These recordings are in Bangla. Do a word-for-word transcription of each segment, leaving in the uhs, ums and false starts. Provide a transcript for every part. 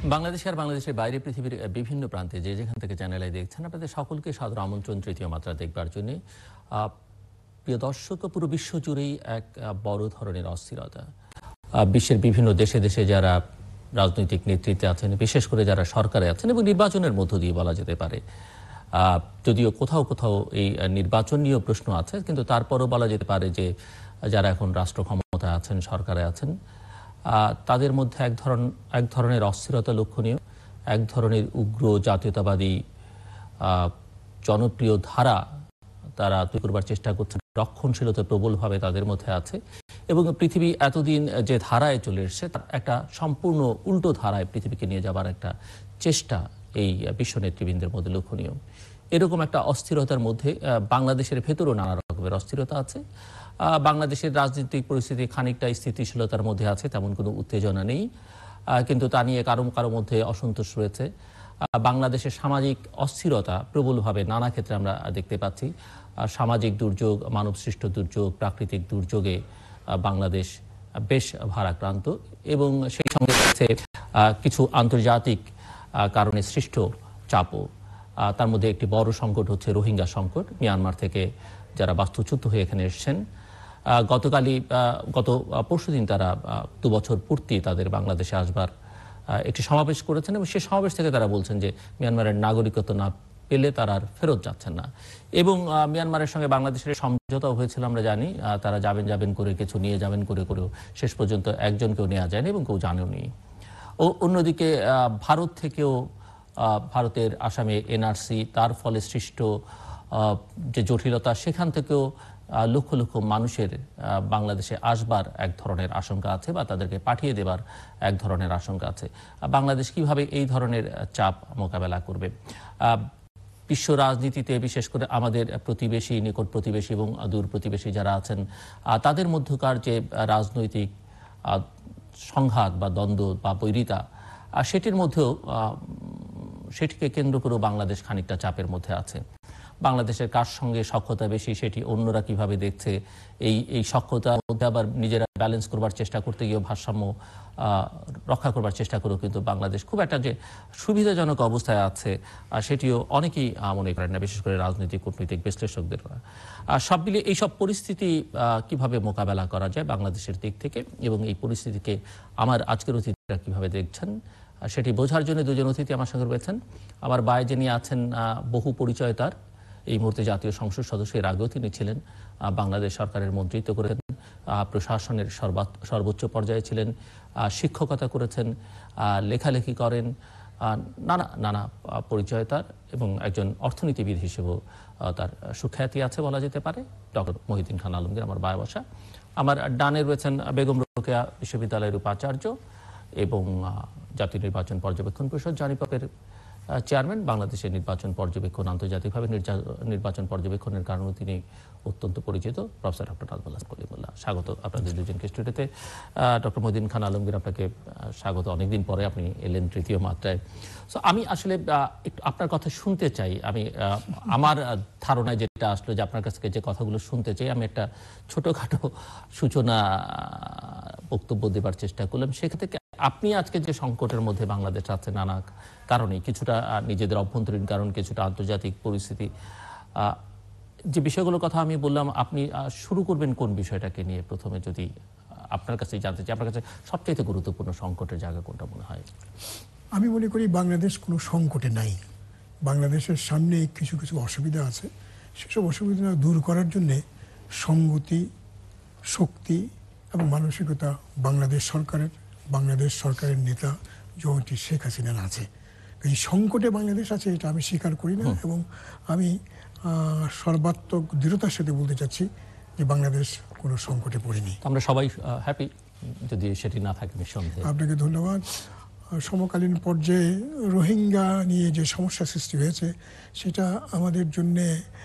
বাংলাদেশ আর বাংলাদেশের বাইরে পৃথিবীর বিভিন্ন প্রান্তে যে যেখান থেকে চ্যানেল আই দেখছেন আপনাদের সকলকে সাদর আমন্ত্রণ তৃতীয় মাত্রা দেখবার জন্য। প্রিয় দর্শক, পুরো বিশ্ব জুড়েই এক বড় ধরনের অস্থিরতা। বিশ্বের বিভিন্ন দেশে দেশে যারা রাজনৈতিক নেতৃত্বে আছেন, বিশেষ করে যারা সরকারে আছেন এবং নির্বাচনের মধ্য দিয়ে বলা যেতে পারে, যদিও কোথাও কোথাও এই নির্বাচন নিয়েও প্রশ্ন আছে, কিন্তু তারপরও বলা যেতে পারে যে যারা এখন রাষ্ট্র ক্ষমতায় আছেন, সরকারে আছেন, তাদের মধ্যে এক ধরন এক ধরনের অস্থিরতা লক্ষণীয়, এক ধরনের উগ্র জাতীয়তাবাদী জনপ্রিয় ধারা তারা তৈরি করবার চেষ্টা করছেন। রক্ষণশীলতা প্রবলভাবে তাদের মধ্যে আছে এবং পৃথিবী এতদিন যে ধারায় চলে এসছে তার একটা সম্পূর্ণ উল্টো ধারায় পৃথিবীকে নিয়ে যাবার একটা চেষ্টা এই বিশ্ব নেতৃবৃন্দের মধ্যে লক্ষণীয়। এরকম একটা অস্থিরতার মধ্যে বাংলাদেশের ভেতরও নানা রকমের অস্থিরতা আছে। বাংলাদেশের রাজনৈতিক পরিস্থিতি খানিকটা স্থিতিশীলতার মধ্যে আছে, তেমন কোনো উত্তেজনা নেই, কিন্তু তা নিয়ে কারো কারো মধ্যে অসন্তোষ রয়েছে। বাংলাদেশের সামাজিক অস্থিরতা প্রবলভাবে নানা ক্ষেত্রে আমরা দেখতে পাচ্ছি। সামাজিক দুর্যোগ, মানবসৃষ্ট দুর্যোগ, প্রাকৃতিক দুর্যোগে বাংলাদেশ বেশ ভারাক্রান্ত এবং সেই সঙ্গে রয়েছে কিছু আন্তর্জাতিক কারণে সৃষ্ট চাপও। তার মধ্যে একটি বড় সংকট হচ্ছে রোহিঙ্গা সংকট। মিয়ানমার থেকে যারা বাস্তুচ্যুত হয়ে এখানে এসেছেন, গতকালই গত পরশুদিন তারা দু বছর পূর্তি তাদের বাংলাদেশে আসবার একটি সমাবেশ করেছেন এবং সেই সমাবেশ থেকে তারা বলছেন যে মিয়ানমারের নাগরিকত্ব না পেলে তারা আর ফেরত যাচ্ছেন না। এবং মিয়ানমারের সঙ্গে বাংলাদেশের সমঝোতাও হয়েছিল, আমরা জানি। তারা যাবেন যাবেন করে কিছু নিয়ে যাবেন করে করেও শেষ পর্যন্ত একজনকেও নেওয়া যায়নি এবং কেউ জানেও নি। ও অন্যদিকে ভারত থেকেও, ভারতের আসামে এনআরসি, তার ফলে সৃষ্ট যে জটিলতা, সেখান থেকেও লক্ষ লক্ষ মানুষের বাংলাদেশে আসবার এক ধরনের আশঙ্কা আছে বা তাদেরকে পাঠিয়ে দেবার এক ধরনের আশঙ্কা আছে। বাংলাদেশ কিভাবে এই ধরনের চাপ মোকাবেলা করবে? বিশ্ব রাজনীতিতে বিশেষ করে আমাদের প্রতিবেশী, নিকট প্রতিবেশী এবং দূর প্রতিবেশী যারা আছেন, তাদের মধ্যকার যে রাজনৈতিক সংঘাত বা দ্বন্দ্ব বা বৈরিতা, সেটির মধ্যেও সেটিকে কেন্দ্র করেও বাংলাদেশ খানিকটা চাপের মধ্যে আছে। বাংলাদেশের কার সঙ্গে সখ্যতা বেশি সেটি অন্যরা কিভাবে দেখছে, এই এই সখ্যতার মধ্যে আবার নিজেরা ব্যালেন্স করবার চেষ্টা করতে গিয়ে ভারসাম্য রক্ষা করবার চেষ্টা করেও কিন্তু বাংলাদেশ খুব একটা যে সুবিধাজনক অবস্থায় আছে সেটিও অনেকেই মনে করেন না, বিশেষ করে রাজনৈতিক কূটনৈতিক বিশ্লেষকদের। সব মিলিয়ে এইসব পরিস্থিতি কিভাবে মোকাবেলা করা যায় বাংলাদেশের দিক থেকে এবং এই পরিস্থিতিকে আমার আজকের অতিথিরা কিভাবে দেখছেন সেটি বোঝার জন্য দুজন অতিথি আমার সঙ্গে রয়েছেন। আমার বায়ে যিনি আছেন, বহু পরিচয় তার, এই মুহূর্তে জাতীয় সংসদ সদস্য, এর আগেও তিনি ছিলেন, বাংলাদেশ সরকারের মন্ত্রিত্ব করেছেন, প্রশাসনের সর্বোচ্চ পর্যায়ে ছিলেন, শিক্ষকতা করেছেন, লেখালেখি করেন, নানা নানা পরিচয় তার এবং একজন অর্থনীতিবিদ হিসেবেও তার সুখ্যাতি আছে বলা যেতে পারে। ডক্টর মহিউদ্দিন খান আলমগীর আমার বায়ে বসা। আমার ডানে রয়েছেন বেগম রোকেয়া বিশ্ববিদ্যালয়ের উপাচার্য এবং জাতীয় নির্বাচন পর্যবেক্ষণ পরিষদ জানিপপের চেয়ারম্যান। বাংলাদেশের নির্বাচন পর্যবেক্ষণ, আন্তর্জাতিকভাবে নির্বাচন পর্যবেক্ষণের কারণে তিনি অত্যন্ত পরিচিত, প্রফেসর ডক্টর নাজমুল কলিমুল্লাহ। স্বাগত আপনাদের দুজনকে স্টুডিওতে। ডক্টর মহিউদ্দিন খান আলমগীর, আপনাকে স্বাগত। অনেকদিন পরে আপনি এলেন তৃতীয় মাত্রায়। সো আমি আসলে একটু আপনার কথা শুনতে চাই। আমি আমার ধারণায় যেটা আসলো যে আপনার কাছ থেকে যে কথাগুলো শুনতে চাই, আমি একটা ছোটোখাটো সূচনা বক্তব্য দেবার চেষ্টা করলাম। সেক্ষেত্রে আপনি আজকে যে সংকটের মধ্যে বাংলাদেশ আছে নানা কারণে, কিছুটা নিজেদের অভ্যন্তরীণ কারণ, কিছুটা আন্তর্জাতিক পরিস্থিতি, যে বিষয়গুলোর কথা আমি বললাম, আপনি শুরু করবেন কোন বিষয়টাকে নিয়ে? প্রথমে যদি আপনার কাছে জানতে চাই, আপনার কাছে সবচেয়ে গুরুত্বপূর্ণ সংকটের জায়গা কোনটা মনে হয়? আমি মনে করি বাংলাদেশ কোনো সংকটে নাই। বাংলাদেশের সামনে কিছু কিছু অসুবিধা আছে, সেসব অসুবিধা দূর করার জন্যে সংগতি, শক্তি এবং মানসিকতা বাংলাদেশ সরকারের, বাংলাদেশ সরকারের নেতা জয়ন্তী শেখ হাসিনার আছে। এই সংকটে বাংলাদেশ আছে, এটা আমি স্বীকার করি না এবং আমি সর্বাত্মক দৃঢ়তার সাথে বলতে চাচ্ছি যে বাংলাদেশ কোনো সংকটে পড়েনি। আমরা সবাই হ্যাপি, যদি সেটি না থাকে নিঃসন্দেহে। আপনাকে ধন্যবাদ। সমকালীন পর্যায়ে রোহিঙ্গা নিয়ে যে সমস্যা সৃষ্টি হয়েছে সেটা আমাদের জন্যে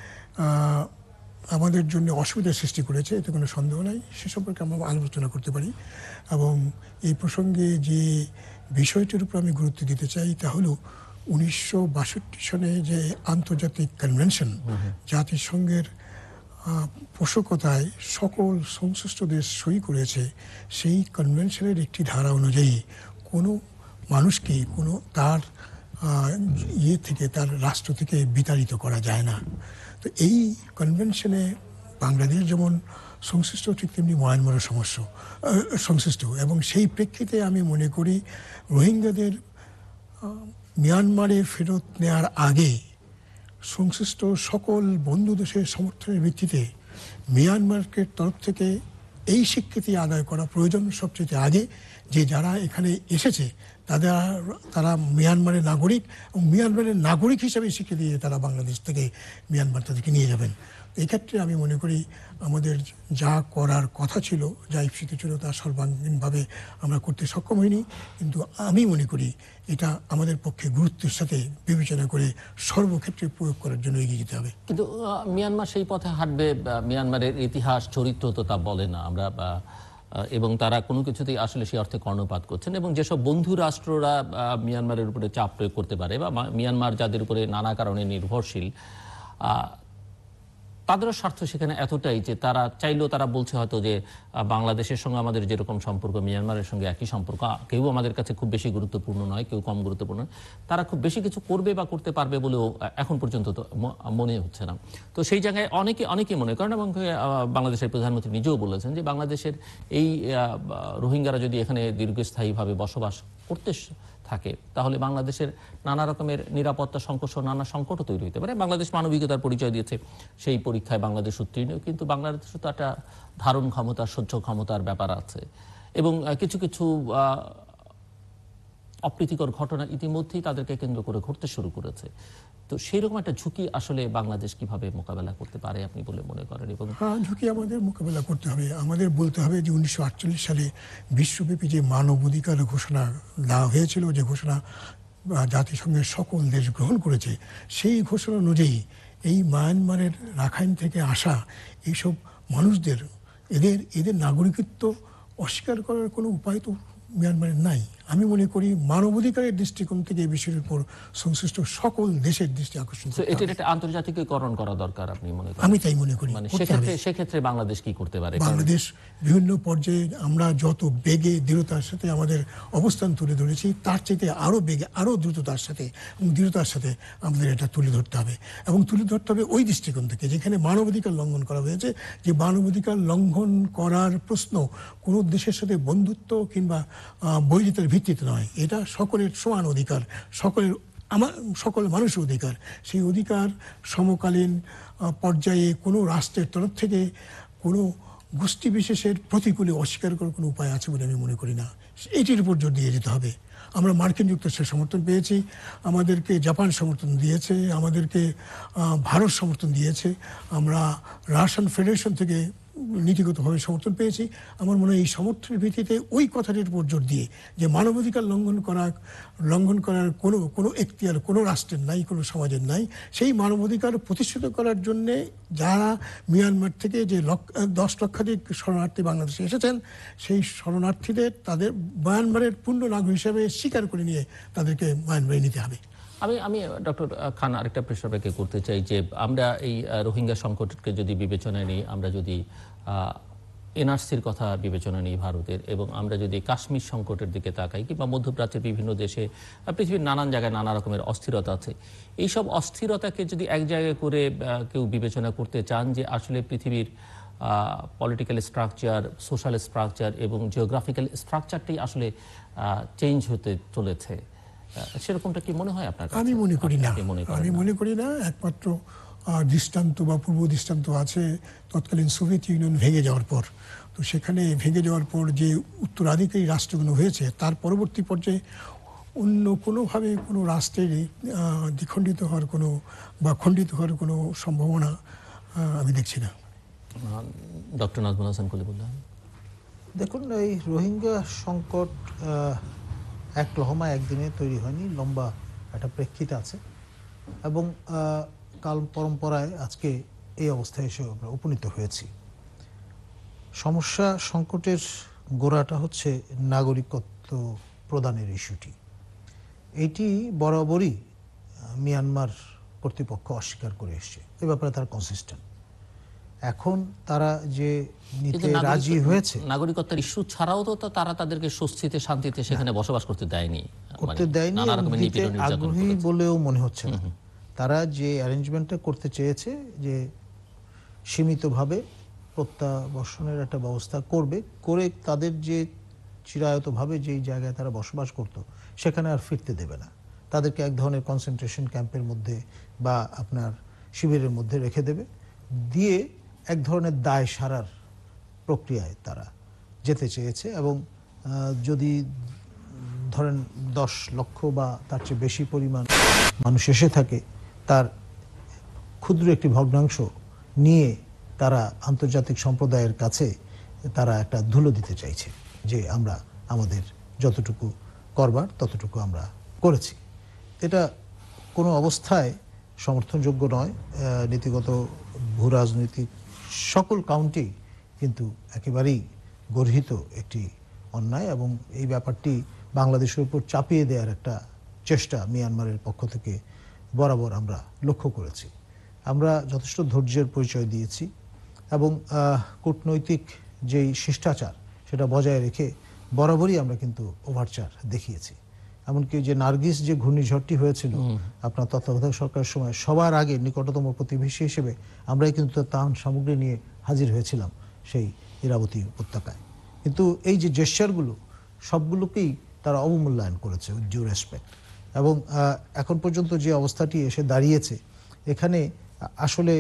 আমাদের জন্য অসুবিধার সৃষ্টি করেছে, এতে কোনো সন্দেহ নাই। সে সম্পর্কে আমরা আলোচনা করতে পারি এবং এই প্রসঙ্গে যে বিষয়টির উপর আমি গুরুত্ব দিতে চাই তা হলো উনিশশো বাষট্টি সনে যে আন্তর্জাতিক কনভেনশন, জাতিসংঘের পোষকতায় সকল সংশ্লিষ্ট দেশ সই করেছে, সেই কনভেনশনের একটি ধারা অনুযায়ী কোনো মানুষকে কোনো তার ইয়ে থেকে, তার রাষ্ট্র থেকে বিতাড়িত করা যায় না। তো এই কনভেনশনে বাংলাদেশ যেমন সংশ্লিষ্ট, ঠিক তেমনি মায়ানমারও সমস্যা সংশ্লিষ্ট। এবং সেই প্রেক্ষিতে আমি মনে করি রোহিঙ্গাদের মিয়ানমারে ফেরত নেওয়ার আগে সংশ্লিষ্ট সকল বন্ধু দেশের সমর্থনের ভিত্তিতে মিয়ানমারের তরফ থেকে এই স্বীকৃতি আদায় করা প্রয়োজন সবচেয়ে আগে, যে যারা এখানে এসেছে তাদের তারা মিয়ানমারের নাগরিক, এবং মিয়ানমারের নাগরিক হিসেবে স্বীকৃতি দিয়ে তারা বাংলাদেশ থেকে মিয়ানমার তাদেরকে নিয়ে যাবেন। এক্ষেত্রে আমি মনে করি আমাদের যা করার কথা ছিল, যা ইপ্সিত ছিল, তা সর্বাঙ্গীনভাবে আমরা করতে সক্ষম হইনি। কিন্তু আমি মনে করি এটা আমাদের পক্ষে গুরুত্বের সাথে বিবেচনা করে সর্বক্ষেত্রে প্রয়োগ করার জন্য এগিয়ে যেতে হবে। কিন্তু মিয়ানমার সেই পথে হাঁটবে, মিয়ানমারের ইতিহাস চরিত্র তো তা বলে না আমরা, এবং তারা কোনো কিছুতেই আসলে সেই অর্থে কর্ণপাত করছেন। এবং যেসব বন্ধু রাষ্ট্ররা মিয়ানমারের উপরে চাপ প্রয়োগ করতে পারে, বা মিয়ানমার যাদের উপরে নানা কারণে নির্ভরশীল, তাদেরও স্বার্থ সেখানে এতটাই যে তারা চাইলেও তারা বলছে হয়তো যে বাংলাদেশের সঙ্গে আমাদের যেরকম সম্পর্ক মিয়ানমারের সঙ্গে একই সম্পর্ক, কেউ আমাদের কাছে খুব বেশি গুরুত্বপূর্ণ নয়, কেউ কম গুরুত্বপূর্ণ নয়, তারা খুব বেশি কিছু করবে বা করতে পারবে বলেও এখন পর্যন্ত তো মনে হচ্ছে না। তো সেই জায়গায় অনেকে অনেকেই মনে করেন, এবং বাংলাদেশের প্রধানমন্ত্রী নিজেও বলেছেন যে বাংলাদেশের এই রোহিঙ্গারা যদি এখানে দীর্ঘস্থায়ীভাবে বসবাস করতে থাকে তাহলে বাংলাদেশের নানা রকমের নিরাপত্তা সংকট, নানা সংকটও তৈরি হতে পারে। বাংলাদেশ মানবিকতার পরিচয় দিয়েছে, সেই পরীক্ষায় বাংলাদেশ উত্তীর্ণ, কিন্তু বাংলাদেশে তো একটা ধারণ ক্ষমতা, সহ্য ক্ষমতার ব্যাপার আছে, এবং কিছু কিছু অপ্রীতিকর ঘটনা ইতিমধ্যেই তাদেরকে কেন্দ্র করে ঘটতে শুরু করেছে। তো সেই রকম একটা ঝুঁকি আসলে বাংলাদেশ কিভাবে মোকাবেলা করতে পারে আপনি বলে মনে করেন? এবং হ্যাঁ, ঝুঁকি আমাদের মোকাবেলা করতে হবে। আমাদের বলতে হবে যে উনিশশো আটচল্লিশ সালে বিশ্বব্যাপী যে মানবাধিকার ঘোষণা দেওয়া হয়েছিল, যে ঘোষণা জাতিসংঘের সকল দেশ গ্রহণ করেছে, সেই ঘোষণা অনুযায়ী এই মায়ানমারের রাখাইন থেকে আসা এইসব মানুষদের এদের এদের নাগরিকত্ব অস্বীকার করার কোনো উপায় তো মিয়ানমারের নাই। আমি মনে করি মানবাধিকারের দৃষ্টিকোণ থেকে এই বিষয়ের উপর সংশ্লিষ্ট সকল দেশের দৃষ্টি আকর্ষণ করতে হবে। এটার একটা আন্তর্জাতিকীকরণ করা দরকার আপনি মনে করেন? আমি তাই মনে করি। মানে সেক্ষেত্রে সেক্ষেত্রে বাংলাদেশ কি করতে পারে? বাংলাদেশ বিভিন্ন পর্যায়ে আমরা যত বেগে দৃঢ়তার সাথে আমাদের অবস্থান তুলে ধরেছি, তার চাইতে আরও বেগে, আরও দ্রুততার সাথে এবং দৃঢ়তার সাথে আমাদের এটা তুলে ধরতে হবে। এবং তুলে ধরতে হবে ওই দৃষ্টিকোণ থেকে যেখানে মানবাধিকার লঙ্ঘন করা হয়েছে, যে মানবাধিকার লঙ্ঘন করার প্রশ্ন কোনো দেশের সাথে বন্ধুত্ব কিংবা বৈরিতার ভিত্তিতে নয়, এটা সকলের সমান অধিকার, সকলের আমার সকল মানুষের অধিকার। সেই অধিকার সমকালীন পর্যায়ে কোনো রাষ্ট্রের তরফ থেকে কোনো গোষ্ঠী বিশেষের প্রতিকূলে অস্বীকার করার কোনো উপায় আছে বলে আমি মনে করি না। এটির উপর জোর দিয়ে যেতে হবে। আমরা মার্কিন যুক্তরাষ্ট্রের সমর্থন পেয়েছি, আমাদেরকে জাপান সমর্থন দিয়েছে, আমাদেরকে ভারত সমর্থন দিয়েছে, আমরা রাশিয়ান ফেডারেশন থেকে নীতিগতভাবে সমর্থন পেয়েছি। আমার মনে হয় এই সমর্থনের ভিত্তিতে ওই কথাটির উপর জোর দিয়ে যে মানবাধিকার লঙ্ঘন করা লঙ্ঘন করার কোনো কোনো এখতিয়ার কোনো রাষ্ট্রের নাই, কোনো সমাজের নাই, সেই মানবাধিকার প্রতিষ্ঠিত করার জন্যে যারা মিয়ানমার থেকে যে লক্ষ দশ লক্ষাধিক শরণার্থী বাংলাদেশে এসেছেন, সেই শরণার্থীদের তাদের মিয়ানমারের পূর্ণ নাগরিক হিসেবে স্বীকার করে নিয়ে তাদেরকে মিয়ানমারে নিতে হবে। আমি আমি ডক্টর খান আরেকটা প্রশ্ন আপনাকে করতে চাই যে আমরা এই রোহিঙ্গা সংকটকে যদি বিবেচনায় নিই, আমরা যদি এনআরসির কথা বিবেচনা নিই ভারতের, এবং আমরা যদি কাশ্মীর সংকটের দিকে তাকাই কিংবা মধ্যপ্রাচ্যের বিভিন্ন দেশে, পৃথিবীর নানান জায়গায় নানা রকমের অস্থিরতা আছে, এইসব অস্থিরতাকে যদি এক জায়গায় করে কেউ বিবেচনা করতে চান যে আসলে পৃথিবীর পলিটিক্যাল স্ট্রাকচার, সোশ্যাল স্ট্রাকচার এবং জিওগ্রাফিক্যাল স্ট্রাকচারটাই আসলে চেঞ্জ হতে চলেছে, সেরকমটা কি মনে হয় আপনার? আমি মনে করি না, আমি মনে করি না। একমাত্র দৃষ্টান্ত বা পূর্ব দৃষ্টান্ত আছে তৎকালীন সোভিয়েত ইউনিয়ন ভেঙে যাওয়ার পর। তো সেখানে ভেঙে যাওয়ার পর যে উত্তরাধিকারী রাষ্ট্রগুলো হয়েছে, তার পরবর্তী পর্যায়ে অন্য কোনোভাবে কোনো রাষ্ট্রের দ্বিখণ্ডিত হওয়ার কোনো বা খণ্ডিত হওয়ার কোনো সম্ভাবনা আমি দেখছি না। ডক্টর নাজমুল হাসান কলি বললেন, দেখুন, এই রোহিঙ্গা সংকট এক লহমা একদিনে তৈরি হয়নি, লম্বা একটা প্রেক্ষিত আছে, এবং কাল পরম্পরায় আজকে এই অবস্থায় এসে আমরা উপনীত হয়েছি। সমস্যা সংকটের গোড়াটা হচ্ছে নাগরিকত্ব প্রদানের ইস্যুটি। এইটি বরাবরই মিয়ানমার কর্তৃপক্ষ অস্বীকার করে এসছে, এ ব্যাপারে তারা কনসিস্টেন্ট। এখন তারা যে নিতে রাজি হয়েছে, নাগরিকত্বের ইস্যু ছাড়াও তো তারা তাদেরকে স্বস্তিতে শান্তিতে সেখানে বসবাস করতে দেয়নি। করতে দেয়নি নানা এবং রকমের দিতে নিপীড়ন নির্যাতন আগ্রহী করেছে। বলেও মনে হচ্ছে না। তারা যে অ্যারেঞ্জমেন্টটা করতে চেয়েছে যে সীমিতভাবে প্রত্যাবর্ষণের একটা ব্যবস্থা করবে, করে তাদের যে চিরায়তভাবে যেই জায়গায় তারা বসবাস করত সেখানে আর ফিরতে দেবে না। তাদেরকে এক ধরনের কনসেন্ট্রেশন ক্যাম্পের মধ্যে বা আপনার শিবিরের মধ্যে রেখে দেবে, দিয়ে এক ধরনের দায় সারার প্রক্রিয়ায় তারা যেতে চেয়েছে। এবং যদি ধরেন দশ লক্ষ বা তার চেয়ে বেশি পরিমাণ মানুষ এসে থাকে, তার ক্ষুদ্র একটি ভগ্নাংশ নিয়ে তারা আন্তর্জাতিক সম্প্রদায়ের কাছে তারা একটা ধুলো দিতে চাইছে যে আমরা আমাদের যতটুকু করবার ততটুকু আমরা করেছি। এটা কোনো অবস্থায় সমর্থনযোগ্য নয়। নীতিগত ভূ রাজনৈতিক সকল কাউন্টি কিন্তু একেবারেই গর্হিত একটি অন্যায়, এবং এই ব্যাপারটি বাংলাদেশের উপর চাপিয়ে দেওয়ার একটা চেষ্টা মিয়ানমারের পক্ষ থেকে বরাবর আমরা লক্ষ্য করেছি। আমরা যথেষ্ট ধৈর্যের পরিচয় দিয়েছি এবং কূটনৈতিক যেই শিষ্টাচার সেটা বজায় রেখে বরাবরই আমরা কিন্তু ওভারচার দেখিয়েছি। এমনকি যে নার্গিস যে ঘূর্ণিঝড়টি হয়েছিল আপনার তত্ত্বাবধায়ক সরকারের সময়, সবার আগে নিকটতম প্রতিবেশী হিসেবে আমরাই কিন্তু ত্রাণ সামগ্রী নিয়ে হাজির হয়েছিলাম সেই ইরাবতী উপত্যকায়। কিন্তু এই যে জেস্চারগুলো সবগুলোকেই তারা অবমূল্যায়ন করেছে উইথ ডিউ রেসপেক্ট। এবং এখন পর্যন্ত যে অবস্থাটি এসে দাঁড়িয়েছে, এখানে আসলে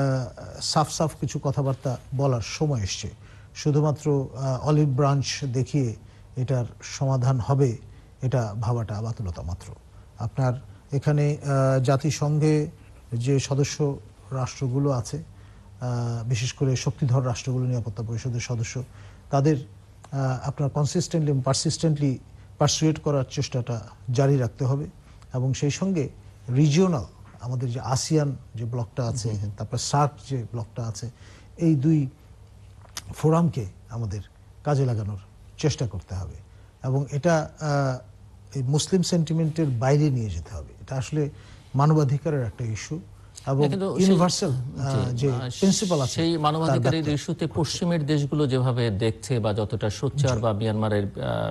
সাফ সাফ কিছু কথাবার্তা বলার সময় এসছে। শুধুমাত্র অলিভ ব্রাঞ্চ দেখিয়ে এটার সমাধান হবে এটা ভাবাটা বাতুলতা মাত্র। আপনার এখানে জাতিসংঘে যে সদস্য রাষ্ট্রগুলো আছে, বিশেষ করে শক্তিধর রাষ্ট্রগুলো, নিরাপত্তা পরিষদের সদস্য, তাদের আপনার কনসিস্টেন্টলি এবং পারসিস্টেন্টলি পারসুয়েট করার চেষ্টাটা জারি রাখতে হবে। এবং সেই সঙ্গে রিজিওনাল আমাদের যে আসিয়ান যে ব্লকটা আছে, তারপর সার্ক যে ব্লকটা আছে, এই দুই ফোরামকে আমাদের কাজে লাগানোর চেষ্টা করতে হবে। এবং এটা এই মুসলিম সেন্টিমেন্টের বাইরে নিয়ে যেতে হবে। এটা আসলে মানবাধিকারের একটা ইস্যু এবং ইউনিভার্সাল যে প্রিন্সিপাল আছে, সেই মানবাধিকারের ইস্যুতে পশ্চিমের দেশগুলো যেভাবে দেখছে বা যতটা সোচ্চার বা মিয়ানমারের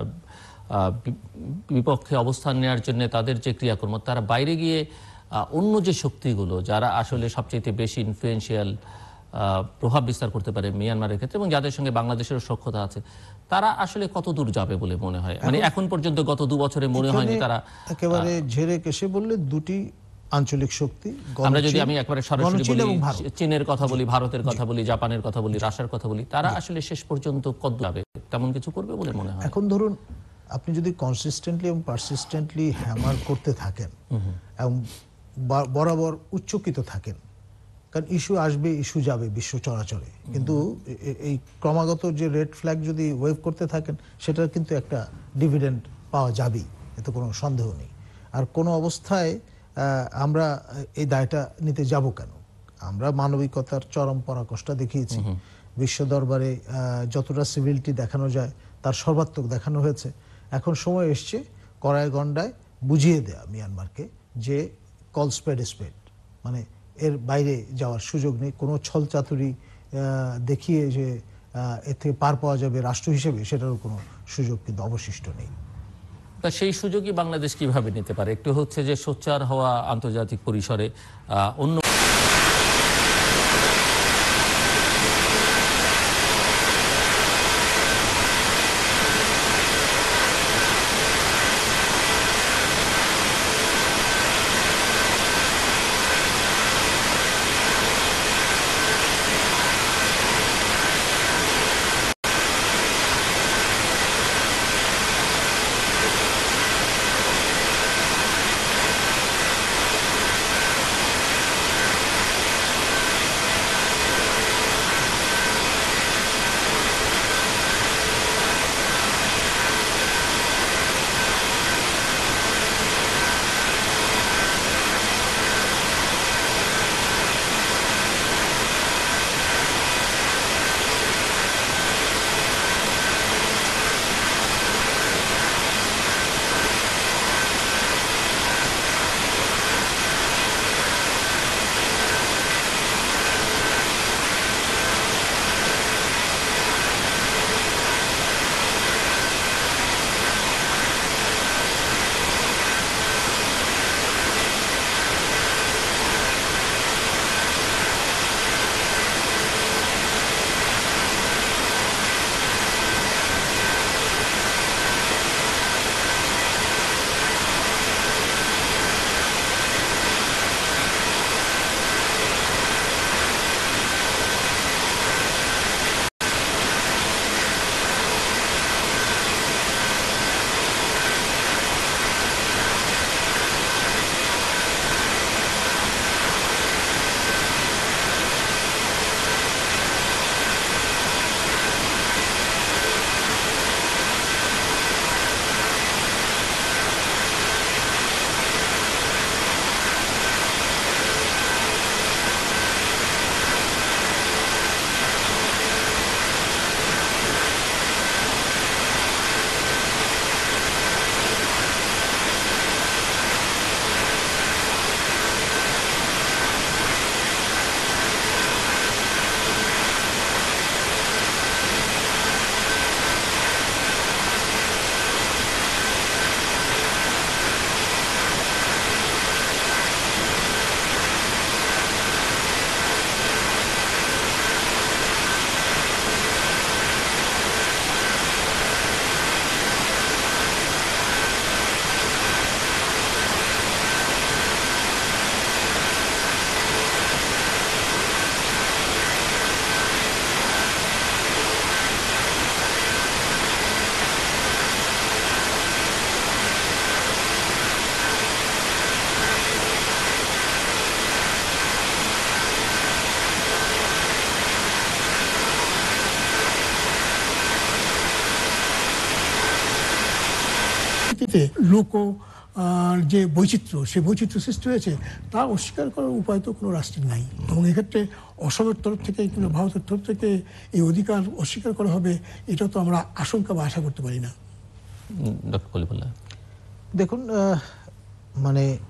বিপক্ষে অবস্থান নেওয়ার জন্য তাদের যে ক্রিয়াকর্ম, তারা বাইরে গিয়ে অন্য যে শক্তিগুলো যারা আসলে সবচেয়ে বেশি ইনফ্লুয়েন্সিয়াল প্রভাব বিস্তার করতে পারে মিয়ানমারের ক্ষেত্রে এবং যাদের সঙ্গে বাংলাদেশের সখ্যতা আছে, তারা আসলে কত দূর যাবে বলে মনে হয়? মানে এখন পর্যন্ত গত দু বছরে মনে হয়নি তারা একেবারে ঝেড়ে কেশে বললে দুটি আঞ্চলিক শক্তি। আমরা যদি আমি একবারে সরাসরি বলি, চীনের কথা বলি, ভারতের কথা বলি, জাপানের কথা বলি, রাশিয়ার কথা বলি, তারা আসলে শেষ পর্যন্ত কত যাবে, তেমন কিছু করবে বলে মনে হয়? এখন ধরুন আপনি যদি কনসিস্টেন্টলি এবং পারসিস্টেন্টলি হ্যামার করতে থাকেন এবং বরাবর উচ্চকিত থাকেন, কারণ ইস্যু আসবে ইস্যু যাবে বিশ্ব চরাচরে, কিন্তু এই ক্রমাগত যে রেড ফ্ল্যাগ যদি ওয়েভ করতে থাকেন, সেটার কিন্তু একটা ডিভিডেন্ড পাওয়া যাবেই, এতে কোনো সন্দেহ নেই। আর কোনো অবস্থায় আমরা এই দায়টা নিতে যাব কেন? আমরা মানবিকতার চরম পরাকাষ্ঠা দেখিয়েছি, বিশ্ব দরবারে যতটা সিভিলিটি দেখানো যায় তার সর্বাত্মক দেখানো হয়েছে। এখন সময় এসছে কড়ায় গন্ডায় বুঝিয়ে দেয়া মিয়ানমারকে যে কল স্পেড স্পেড, মানে এর বাইরে যাওয়ার সুযোগ নেই। কোনো ছলচাতুরি দেখিয়ে যে এর থেকে পার পাওয়া যাবে রাষ্ট্র হিসেবে, সেটারও কোনো সুযোগ কিন্তু অবশিষ্ট নেই। তা সেই সুযোগই বাংলাদেশ কিভাবে নিতে পারে? একটু হচ্ছে যে সোচ্চার হওয়া আন্তর্জাতিক পরিসরে, অন্য লোক আহ, যে বৈচিত্র্য, সে বৈচিত্র্য সৃষ্টি হয়েছে তা অস্বীকার করার উপায় তো কোনো রাষ্ট্রের নাই। এবং এক্ষেত্রে অসমের তরফ থেকে কিংবা ভারতের তরফ থেকে এই অধিকার অস্বীকার করা হবে, এটা তো আমরা আশঙ্কা বা আশা করতে পারি না। ডক্টর কলিমুল্লাহ, দেখুন আহ, মানে আহ,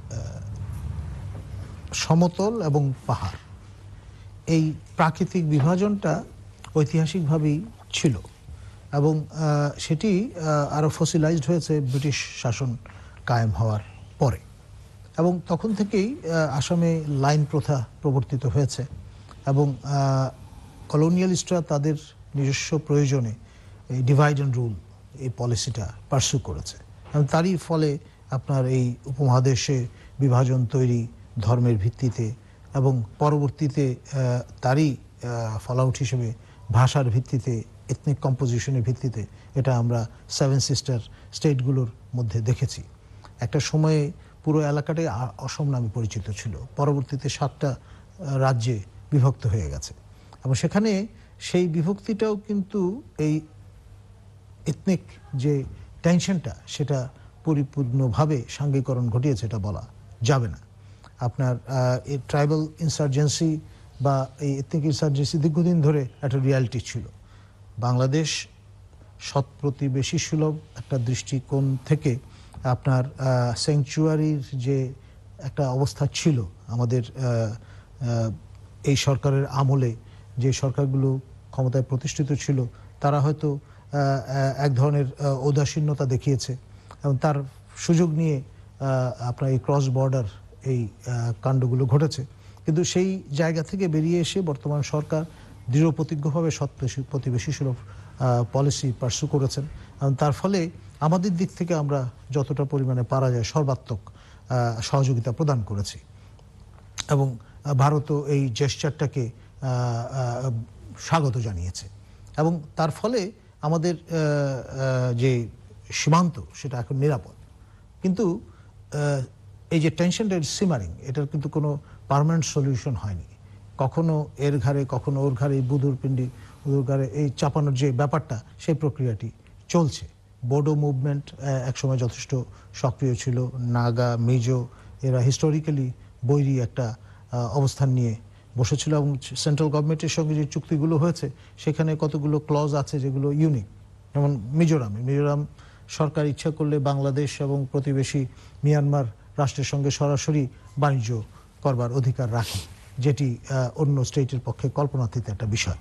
সমতল এবং পাহাড়, এই প্রাকৃতিক বিভাজনটা ঐতিহাসিকভাবেই ছিল এবং আহ, সেটি আহ, আরো ফসিলাইজড হয়েছে ব্রিটিশ শাসন কায়েম হওয়ার পরে। এবং তখন থেকেই আহ, আসামে লাইন প্রথা প্রবর্তিত হয়েছে এবং কলোনিয়ালিস্টরা তাদের নিজস্ব প্রয়োজনে এই ডিভাইড অ্যান্ড রুল এই পলিসিটা পার্সু করেছে এবং তারই ফলে আপনার এই উপমহাদেশে বিভাজন তৈরি ধর্মের ভিত্তিতে এবং পরবর্তীতে আহ, তারই ফলাউট হিসেবে ভাষার ভিত্তিতে, এথনিক কম্পোজিশনের ভিত্তিতে এটা আমরা সেভেন সিস্টার স্টেটগুলোর মধ্যে দেখেছি। একটা সময়ে পুরো এলাকাটাই আ- অসম নামে পরিচিত ছিল, পরবর্তীতে সাতটা আহ, রাজ্যে বিভক্ত হয়ে গেছে এবং সেখানে সেই বিভক্তিটাও কিন্তু এই এথনিক যে টেনশনটা সেটা পরিপূর্ণভাবে সাঙ্গীকরণ ঘটিয়েছে এটা বলা যাবে না। আপনার আহ, এই ট্রাইবাল ইনসার্জেন্সি বা এই এথনিক ইনসার্জেন্সি দীর্ঘদিন ধরে একটা রিয়ালিটি ছিল। বাংলাদেশ সৎ প্রতিবেশী সুলভ একটা দৃষ্টিকোণ থেকে আপনার স্যাংচুয়ারির যে একটা অবস্থা ছিল আমাদের আহ, আহ, এই সরকারের আমলে, যে সরকারগুলো ক্ষমতায় প্রতিষ্ঠিত ছিল তারা হয়তো আহ, আহ, এক ধরনের আহ, ঔদাসীন্যতা দেখিয়েছে এবং তার সুযোগ নিয়ে আহ, আপনার এই ক্রস বর্ডার এই আহ, কাণ্ডগুলো ঘটেছে। কিন্তু সেই জায়গা থেকে বেরিয়ে এসে বর্তমান সরকার দৃঢ় প্রতিজ্ঞভাবে সৎ প্রতিবেশী সুলভ পলিসি পার্সু করেছেন এবং তার ফলে আমাদের দিক থেকে আমরা যতটা পরিমাণে পারা যায় সর্বাত্মক আহ, সহযোগিতা প্রদান করেছি এবং ভারতও এই জেস্চারটাকে স্বাগত জানিয়েছে এবং তার ফলে আমাদের আহ, আহ, যে সীমান্ত সেটা এখন নিরাপদ। কিন্তু আহ, এই যে টেনশনটা সিমারিং, এটার কিন্তু কোনো পার্মানেন্ট সলিউশন হয়নি। কখনো এর ঘাড়ে কখনো ওর ঘাড়ে, বুধুর পিণ্ডি বুধুর ঘাড়ে এই চাপানোর যে ব্যাপারটা, সেই প্রক্রিয়াটি চলছে। বোডো মুভমেন্ট একসময় যথেষ্ট সক্রিয় ছিল, নাগা, মিজো এরা হিস্টোরিক্যালি বৈরী একটা আহ, অবস্থান নিয়ে বসেছিল এবং সেন্ট্রাল গভর্নমেন্টের সঙ্গে যে চুক্তিগুলো হয়েছে সেখানে কতগুলো ক্লজ আছে যেগুলো ইউনিক। যেমন মিজোরামে মিজোরাম সরকার ইচ্ছা করলে বাংলাদেশ এবং প্রতিবেশী মিয়ানমার রাষ্ট্রের সঙ্গে সরাসরি বাণিজ্য করবার অধিকার রাখে, যেটি আহ, অন্য স্টেটের পক্ষে কল্পনাতীত একটা বিষয়।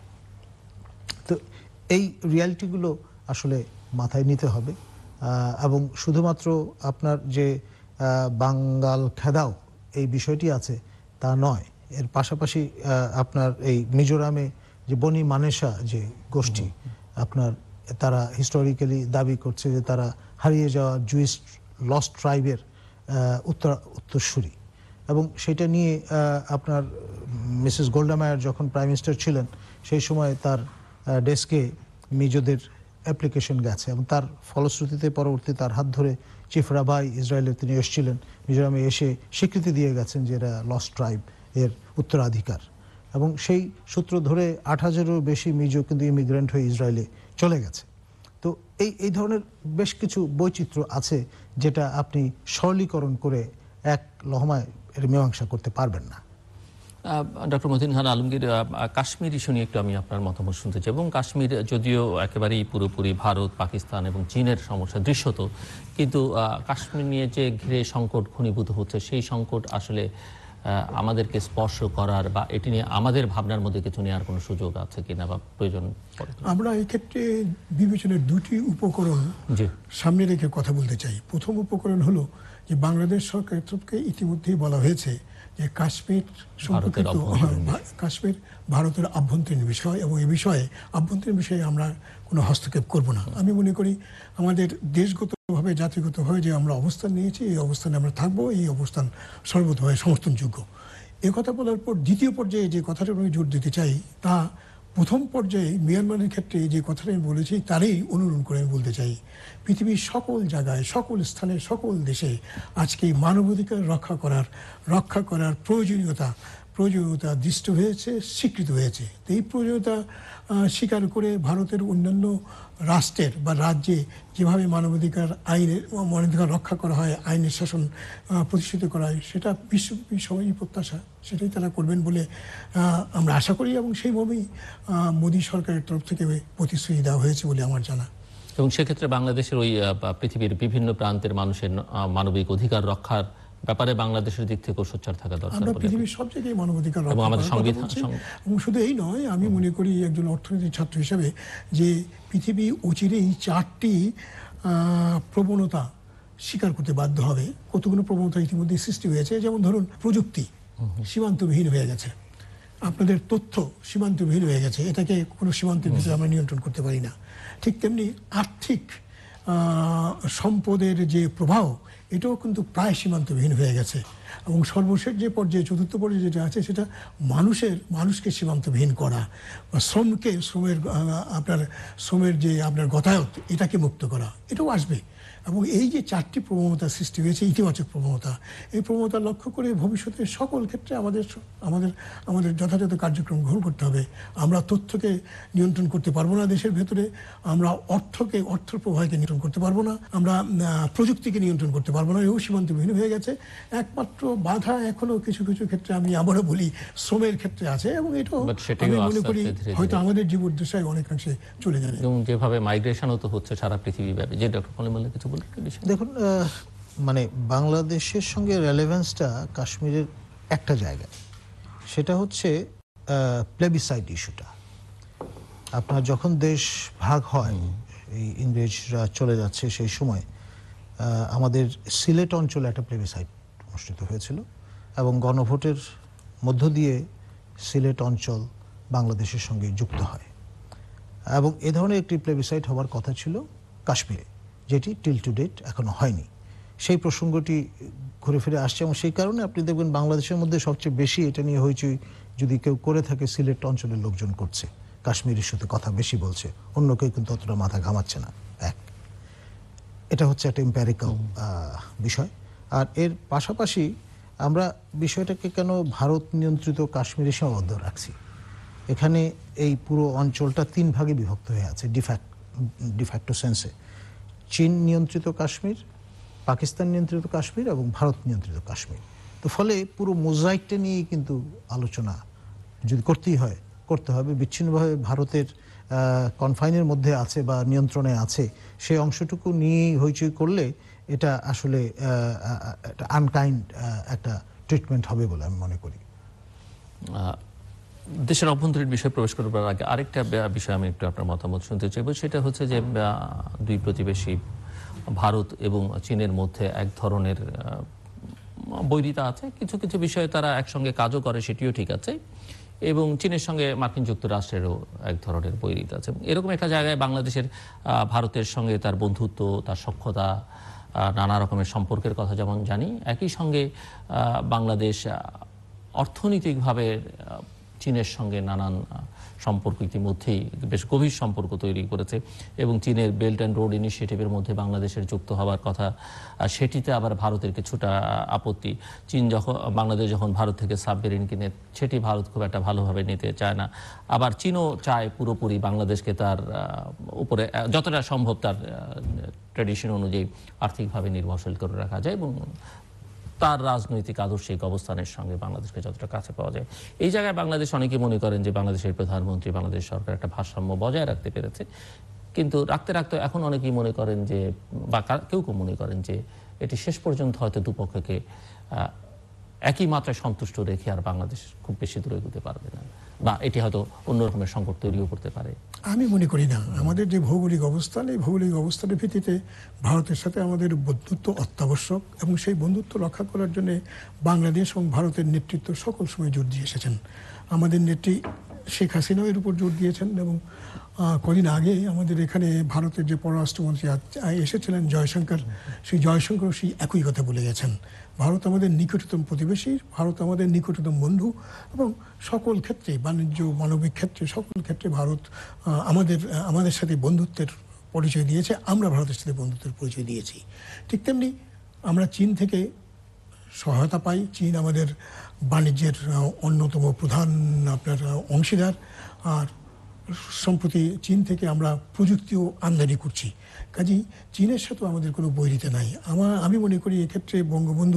তো এই রিয়ালিটিগুলো আসলে মাথায় নিতে হবে আহ, এবং শুধুমাত্র আপনার যে আহ, বাঙ্গাল খেদাও এই বিষয়টি আছে তা নয়, এর পাশাপাশি আহ, আপনার এই মিজোরামে যে বনি মানেশা যে গোষ্ঠী, আপনার তারা হিস্টোরিক্যালি দাবি করছে যে তারা হারিয়ে যাওয়া জুইস লস্ট ট্রাইবের উত্তর উত্তরসূরি এবং সেটা নিয়ে আহ, আপনার মিসেস গোল্ডা মায়ার যখন প্রাইম মিনিস্টার ছিলেন সেই সময় তার ডেস্কে মিজোদের অ্যাপ্লিকেশন গেছে এবং তার ফলশ্রুতিতে পরবর্তী তার হাত ধরে চিফ রাবাই ইসরায়েলের তিনি এসেছিলেন, মিজোরামে এসে স্বীকৃতি দিয়ে গেছেন যে এরা লস্ট ট্রাইব, এর উত্তরাধিকার। এবং সেই সূত্র ধরে আট হাজারেরও বেশি মিজো কিন্তু ইমিগ্রেন্ট হয়ে ইসরায়েলে চলে গেছে। তো এই এই ধরনের বেশ কিছু বৈচিত্র্য আছে যেটা আপনি সরলীকরণ করে এক লহমায় এর মীমাংসা করতে পারবেন না। ডক্টর মতিন খান আলমগীর, আহ, কাশ্মীর ইস্যু নিয়ে একটু আমি আপনার মতামত শুনতে চাই। এবং কাশ্মীর যদিও একেবারেই পুরোপুরি ভারত, পাকিস্তান এবং চীনের সমস্যা দৃশ্যত, কিন্তু আহ, কাশ্মীর নিয়ে যে ঘিরে সংকট ঘনীভূত হচ্ছে, সেই সংকট আসলে আহ, আমাদেরকে স্পর্শ করার বা এটি নিয়ে আমাদের ভাবনার মধ্যে কিছু নেওয়ার কোনো সুযোগ আছে কিনা বা প্রয়োজন পড়ে কিনা? আমরা এই ক্ষেত্রে বিবেচনার দুটি উপকরণ জি, সামনে রেখে কথা বলতে চাই। প্রথম উপকরণ হলো যে বাংলাদেশ সরকারের তরফকে ইতিমধ্যেই বলা হয়েছে যে কাশ্মীর সম্পর্কিত কাশ্মীর ভারতের আভ্যন্তরীণ বিষয় এবং এই বিষয়ে আভ্যন্তরীণ বিষয়ে আমরা কোনো হস্তক্ষেপ করব না। আমি মনে করি আমাদের দেশগতভাবে জাতিগতভাবে যে আমরা অবস্থান নিয়েছি এই অবস্থানে আমরা থাকবো, এই অবস্থান সর্বতভাবে সমর্থনযোগ্য। এ কথা বলার পর দ্বিতীয় পর্যায়ে যে কথাটা আমি জোর দিতে চাই তা প্রথম পর্যায়ে মিয়ানমারের ক্ষেত্রে যে কথাটা আমি বলেছি তারই অনুরোধ করে আমি বলতে চাই, পৃথিবীর সকল জায়গায় সকল স্থানে সকল দেশে আজকে মানবাধিকার রক্ষা করার রক্ষা করার প্রয়োজনীয়তা প্রয়োজনীয়তা দৃষ্ট হয়েছে, স্বীকৃত হয়েছে। তো এই প্রয়োজনীয়তা স্বীকার করে ভারতের অন্যান্য রাষ্ট্রের বা রাজ্যে যেভাবে মানবাধিকার আইনের মানবাধিকার রক্ষা করা হয়, আইনের শাসন প্রতিষ্ঠিত করা হয়, সেটা বিশ্বব্যাপী সবারই প্রত্যাশা, সেটাই তারা করবেন বলে আমরা আশা করি, এবং সেইভাবেই মোদী সরকারের তরফ থেকে প্রতিশ্রুতি দেওয়া হয়েছে বলে আমার জানা। এবং সেক্ষেত্রে বাংলাদেশের ওই পৃথিবীর বিভিন্ন প্রান্তের মানুষের মানবিক অধিকার রক্ষার ব্যাপারে বাংলাদেশের দিক থেকে সোচ্চার থাকা দরকার। আমরা পৃথিবীর সব জায়গায় মানবাধিকার রক্ষা এবং আমাদের সংবিধান, এবং শুধু এই নয়, আমি মনে করি একজন অর্থনীতির ছাত্র হিসেবে যে পৃথিবী অচিরেই চারটি প্রবণতা স্বীকার করতে বাধ্য হবে। কতগুলো প্রবণতা ইতিমধ্যে সৃষ্টি হয়েছে, যেমন ধরুন প্রযুক্তি সীমান্তবিহীন হয়ে গেছে, আপনাদের তথ্য সীমান্তবিহীন হয়ে গেছে, এটাকে কোনো সীমান্তের ভিতরে আমরা নিয়ন্ত্রণ করতে পারি না। ঠিক তেমনি আর্থিক সম্পদের যে প্রবাহ, এটাও কিন্তু প্রায় সীমান্তবিহীন হয়ে গেছে। এবং সর্বশেষ যে পর্যায়ে, চতুর্থ পর্যায়ে যেটা আছে, সেটা মানুষের মানুষকে সীমান্তবিহীন করা, শ্রমকে শ্রমের আপনার শ্রমের যে আপনার গতায়ত, এটাকে মুক্ত করা, এটাও আসবে। এবং এই যে চারটি প্রবণতা সৃষ্টি হয়েছে, ইতিবাচক প্রবণতা, এই প্রবণতা লক্ষ্য করে ভবিষ্যতে সকল ক্ষেত্রে আমাদের আমাদের আমাদের যথাযথ কার্যক্রম গ্রহণ করতে হবে। আমরা তথ্যকে নিয়ন্ত্রণ করতে পারবো না দেশের ভেতরে, আমরা অর্থকে অর্থের প্রবাহকে নিয়ন্ত্রণ করতে পারবো না, আমরা প্রযুক্তিকে নিয়ন্ত্রণ করতে পারবো না, এও সীমান্তবিহীন হয়ে গেছে। একমাত্র বাধা এখনো কিছু কিছু ক্ষেত্রে, আমি আবারও বলি, শ্রমের ক্ষেত্রে আছে, এবং এটাও আমি মনে করি হয়তো আমাদের জীবদ্দশায় অনেকাংশে চলে যাবে। এবং যেভাবে মাইগ্রেশনও তো হচ্ছে সারা পৃথিবীব্যাপী, যে ডক্টর কলিমুল্লাহ কিছু বলেন। দেখুন, মানে বাংলাদেশের সঙ্গে রেলেভেন্সটা কাশ্মীরের একটা জায়গায়, সেটা হচ্ছে প্লেবিসাইড ইস্যুটা। আপনার যখন দেশ ভাগ হয়, এই ইংরেজরা চলে যাচ্ছে, সেই সময় আমাদের সিলেট অঞ্চলে একটা প্লেবিসাইড অনুষ্ঠিত হয়েছিল, এবং গণভোটের মধ্য দিয়ে সিলেট অঞ্চল বাংলাদেশের সঙ্গে যুক্ত হয়। এবং এ ধরনের একটি প্লেবিসাইড হওয়ার কথা ছিল কাশ্মীরে, যেটি টিল টু ডেট এখনো হয়নি। সেই প্রসঙ্গটি ঘুরে ফিরে আসছে, এবং সেই কারণে আপনি দেখবেন বাংলাদেশের মধ্যে সবচেয়ে বেশি এটা নিয়ে হইচই যদি কেউ করে থাকে, সিলেট অঞ্চলের লোকজন করছে, কাশ্মীর ইস্যুতে কথা বেশি বলছে, অন্য কেউ কিন্তু অতটা মাথা ঘামাচ্ছে না। এক, এটা হচ্ছে একটা এম্প্যারিক্যাল বিষয়। আর এর পাশাপাশি আমরা বিষয়টাকে কেন ভারত নিয়ন্ত্রিত কাশ্মীরে সীমাবদ্ধ রাখছি? এখানে এই পুরো অঞ্চলটা তিন ভাগে বিভক্ত হয়ে আছে ডিফ্যাক্ট ডিফ্যাক্টো সেন্সে। চীন নিয়ন্ত্রিত কাশ্মীর, পাকিস্তান নিয়ন্ত্রিত কাশ্মীর, এবং ভারত নিয়ন্ত্রিত কাশ্মীর। তো ফলে পুরো মোজাইকটা নিয়ে কিন্তু আলোচনা যদি করতেই হয়, করতে হবে। বিচ্ছিন্নভাবে ভারতের কনফাইনের মধ্যে আছে বা নিয়ন্ত্রণে আছে, সেই অংশটুকু নিয়ে হইচই করলে এটা আসলে আনকাইন্ড একটা ট্রিটমেন্ট হবে বলে আমি মনে করি। দেশের অভ্যন্তরীণ বিষয়ে প্রবেশ করবার আগে আরেকটা বিষয় আমি একটু আপনার মতামত শুনতে চাইব। সেটা হচ্ছে যে দুই প্রতিবেশী ভারত এবং চীনের মধ্যে এক ধরনের বৈরিতা আছে, কিছু কিছু বিষয়ে তারা একসঙ্গে কাজও করে, সেটিও ঠিক আছে, এবং চীনের সঙ্গে মার্কিন যুক্তরাষ্ট্রেরও এক ধরনের বৈরিতা আছে। এরকম একটা জায়গায় বাংলাদেশের ভারতের সঙ্গে তার বন্ধুত্ব, তার সখ্যতা, নানা রকমের সম্পর্কের কথা যেমন জানি, একই সঙ্গে বাংলাদেশ অর্থনৈতিকভাবে চীনের সঙ্গে নানান সম্পর্ক ইতিমধ্যেই বেশ গভীর সম্পর্ক তৈরি করেছে, এবং চীনের বেল্ট অ্যান্ড রোড ইনিশিয়েটিভের মধ্যে বাংলাদেশের যুক্ত হওয়ার কথা, সেটিতে আবার ভারতের কিছুটা আপত্তি। চীন যখন বাংলাদেশ যখন ভারত থেকে সাবমেরিন কিনে, সেটি ভারত খুব একটা ভালোভাবে নিতে চায় না। আবার চীনও চায় পুরোপুরি বাংলাদেশকে তার উপরে যতটা সম্ভব তার ট্র্যাডিশন অনুযায়ী আর্থিকভাবে নির্ভরশীল করে রাখা যায়, এবং তার রাজনৈতিক আদর্শিক অবস্থানের সঙ্গে বাংলাদেশকে যতটা কাছে পাওয়া যায়। এই জায়গায় বাংলাদেশ অনেকে মনে করেন যে বাংলাদেশের প্রধানমন্ত্রী, বাংলাদেশ সরকার একটা ভারসাম্য বজায় রাখতে পেরেছে, কিন্তু রাখতে রাখতে এখন অনেকেই মনে করেন যে, বা কেউ কেউ মনে করেন যে এটি শেষ পর্যন্ত হয়তো দুপক্ষকে একই মাত্রায় সন্তুষ্ট রেখে আর বাংলাদেশ খুব বেশি দূরে এগোতে পারবে না, বা এটি হয়তো অন্য রকমের সংকট তৈরিও করতে পারে। আমি মনে করি না। আমাদের যে ভৌগোলিক অবস্থান, এই ভৌগোলিক অবস্থানের ভিত্তিতে ভারতের সাথে আমাদের বন্ধুত্ব অত্যাবশ্যক, এবং সেই বন্ধুত্ব রক্ষা করার জন্য বাংলাদেশ এবং ভারতের নেতৃত্ব সকল সময় জোর দিয়ে এসেছেন। আমাদের নেত্রী শেখ হাসিনাও এর উপর জোর দিয়েছেন, এবং কদিন আগে আমাদের এখানে ভারতের যে পররাষ্ট্রমন্ত্রী এসেছিলেন জয়শঙ্কর, সেই জয়শঙ্কর সেই একই কথা বলে গেছেন। ভারত আমাদের নিকটতম প্রতিবেশী, ভারত আমাদের নিকটতম বন্ধু, এবং সকল ক্ষেত্রে বাণিজ্য, মানবিক ক্ষেত্রে, সকল ক্ষেত্রে ভারত আমাদের আমাদের সাথে বন্ধুত্বের পরিচয় দিয়েছে, আমরা ভারতের সাথে বন্ধুত্বের পরিচয় দিয়েছি। ঠিক তেমনি আমরা চীন থেকে সহায়তা পাই। চীন আমাদের বাণিজ্যের আহ, অন্যতম প্রধান আপনার আহ, অংশীদার। আর সম্প্রতি চীন থেকে আমরা প্রযুক্তিও আমদানি করছি। কাজেই চীনের সাথেও আমাদের কোনো বৈরিতা নাই। আমার আমি মনে করি এক্ষেত্রে বঙ্গবন্ধু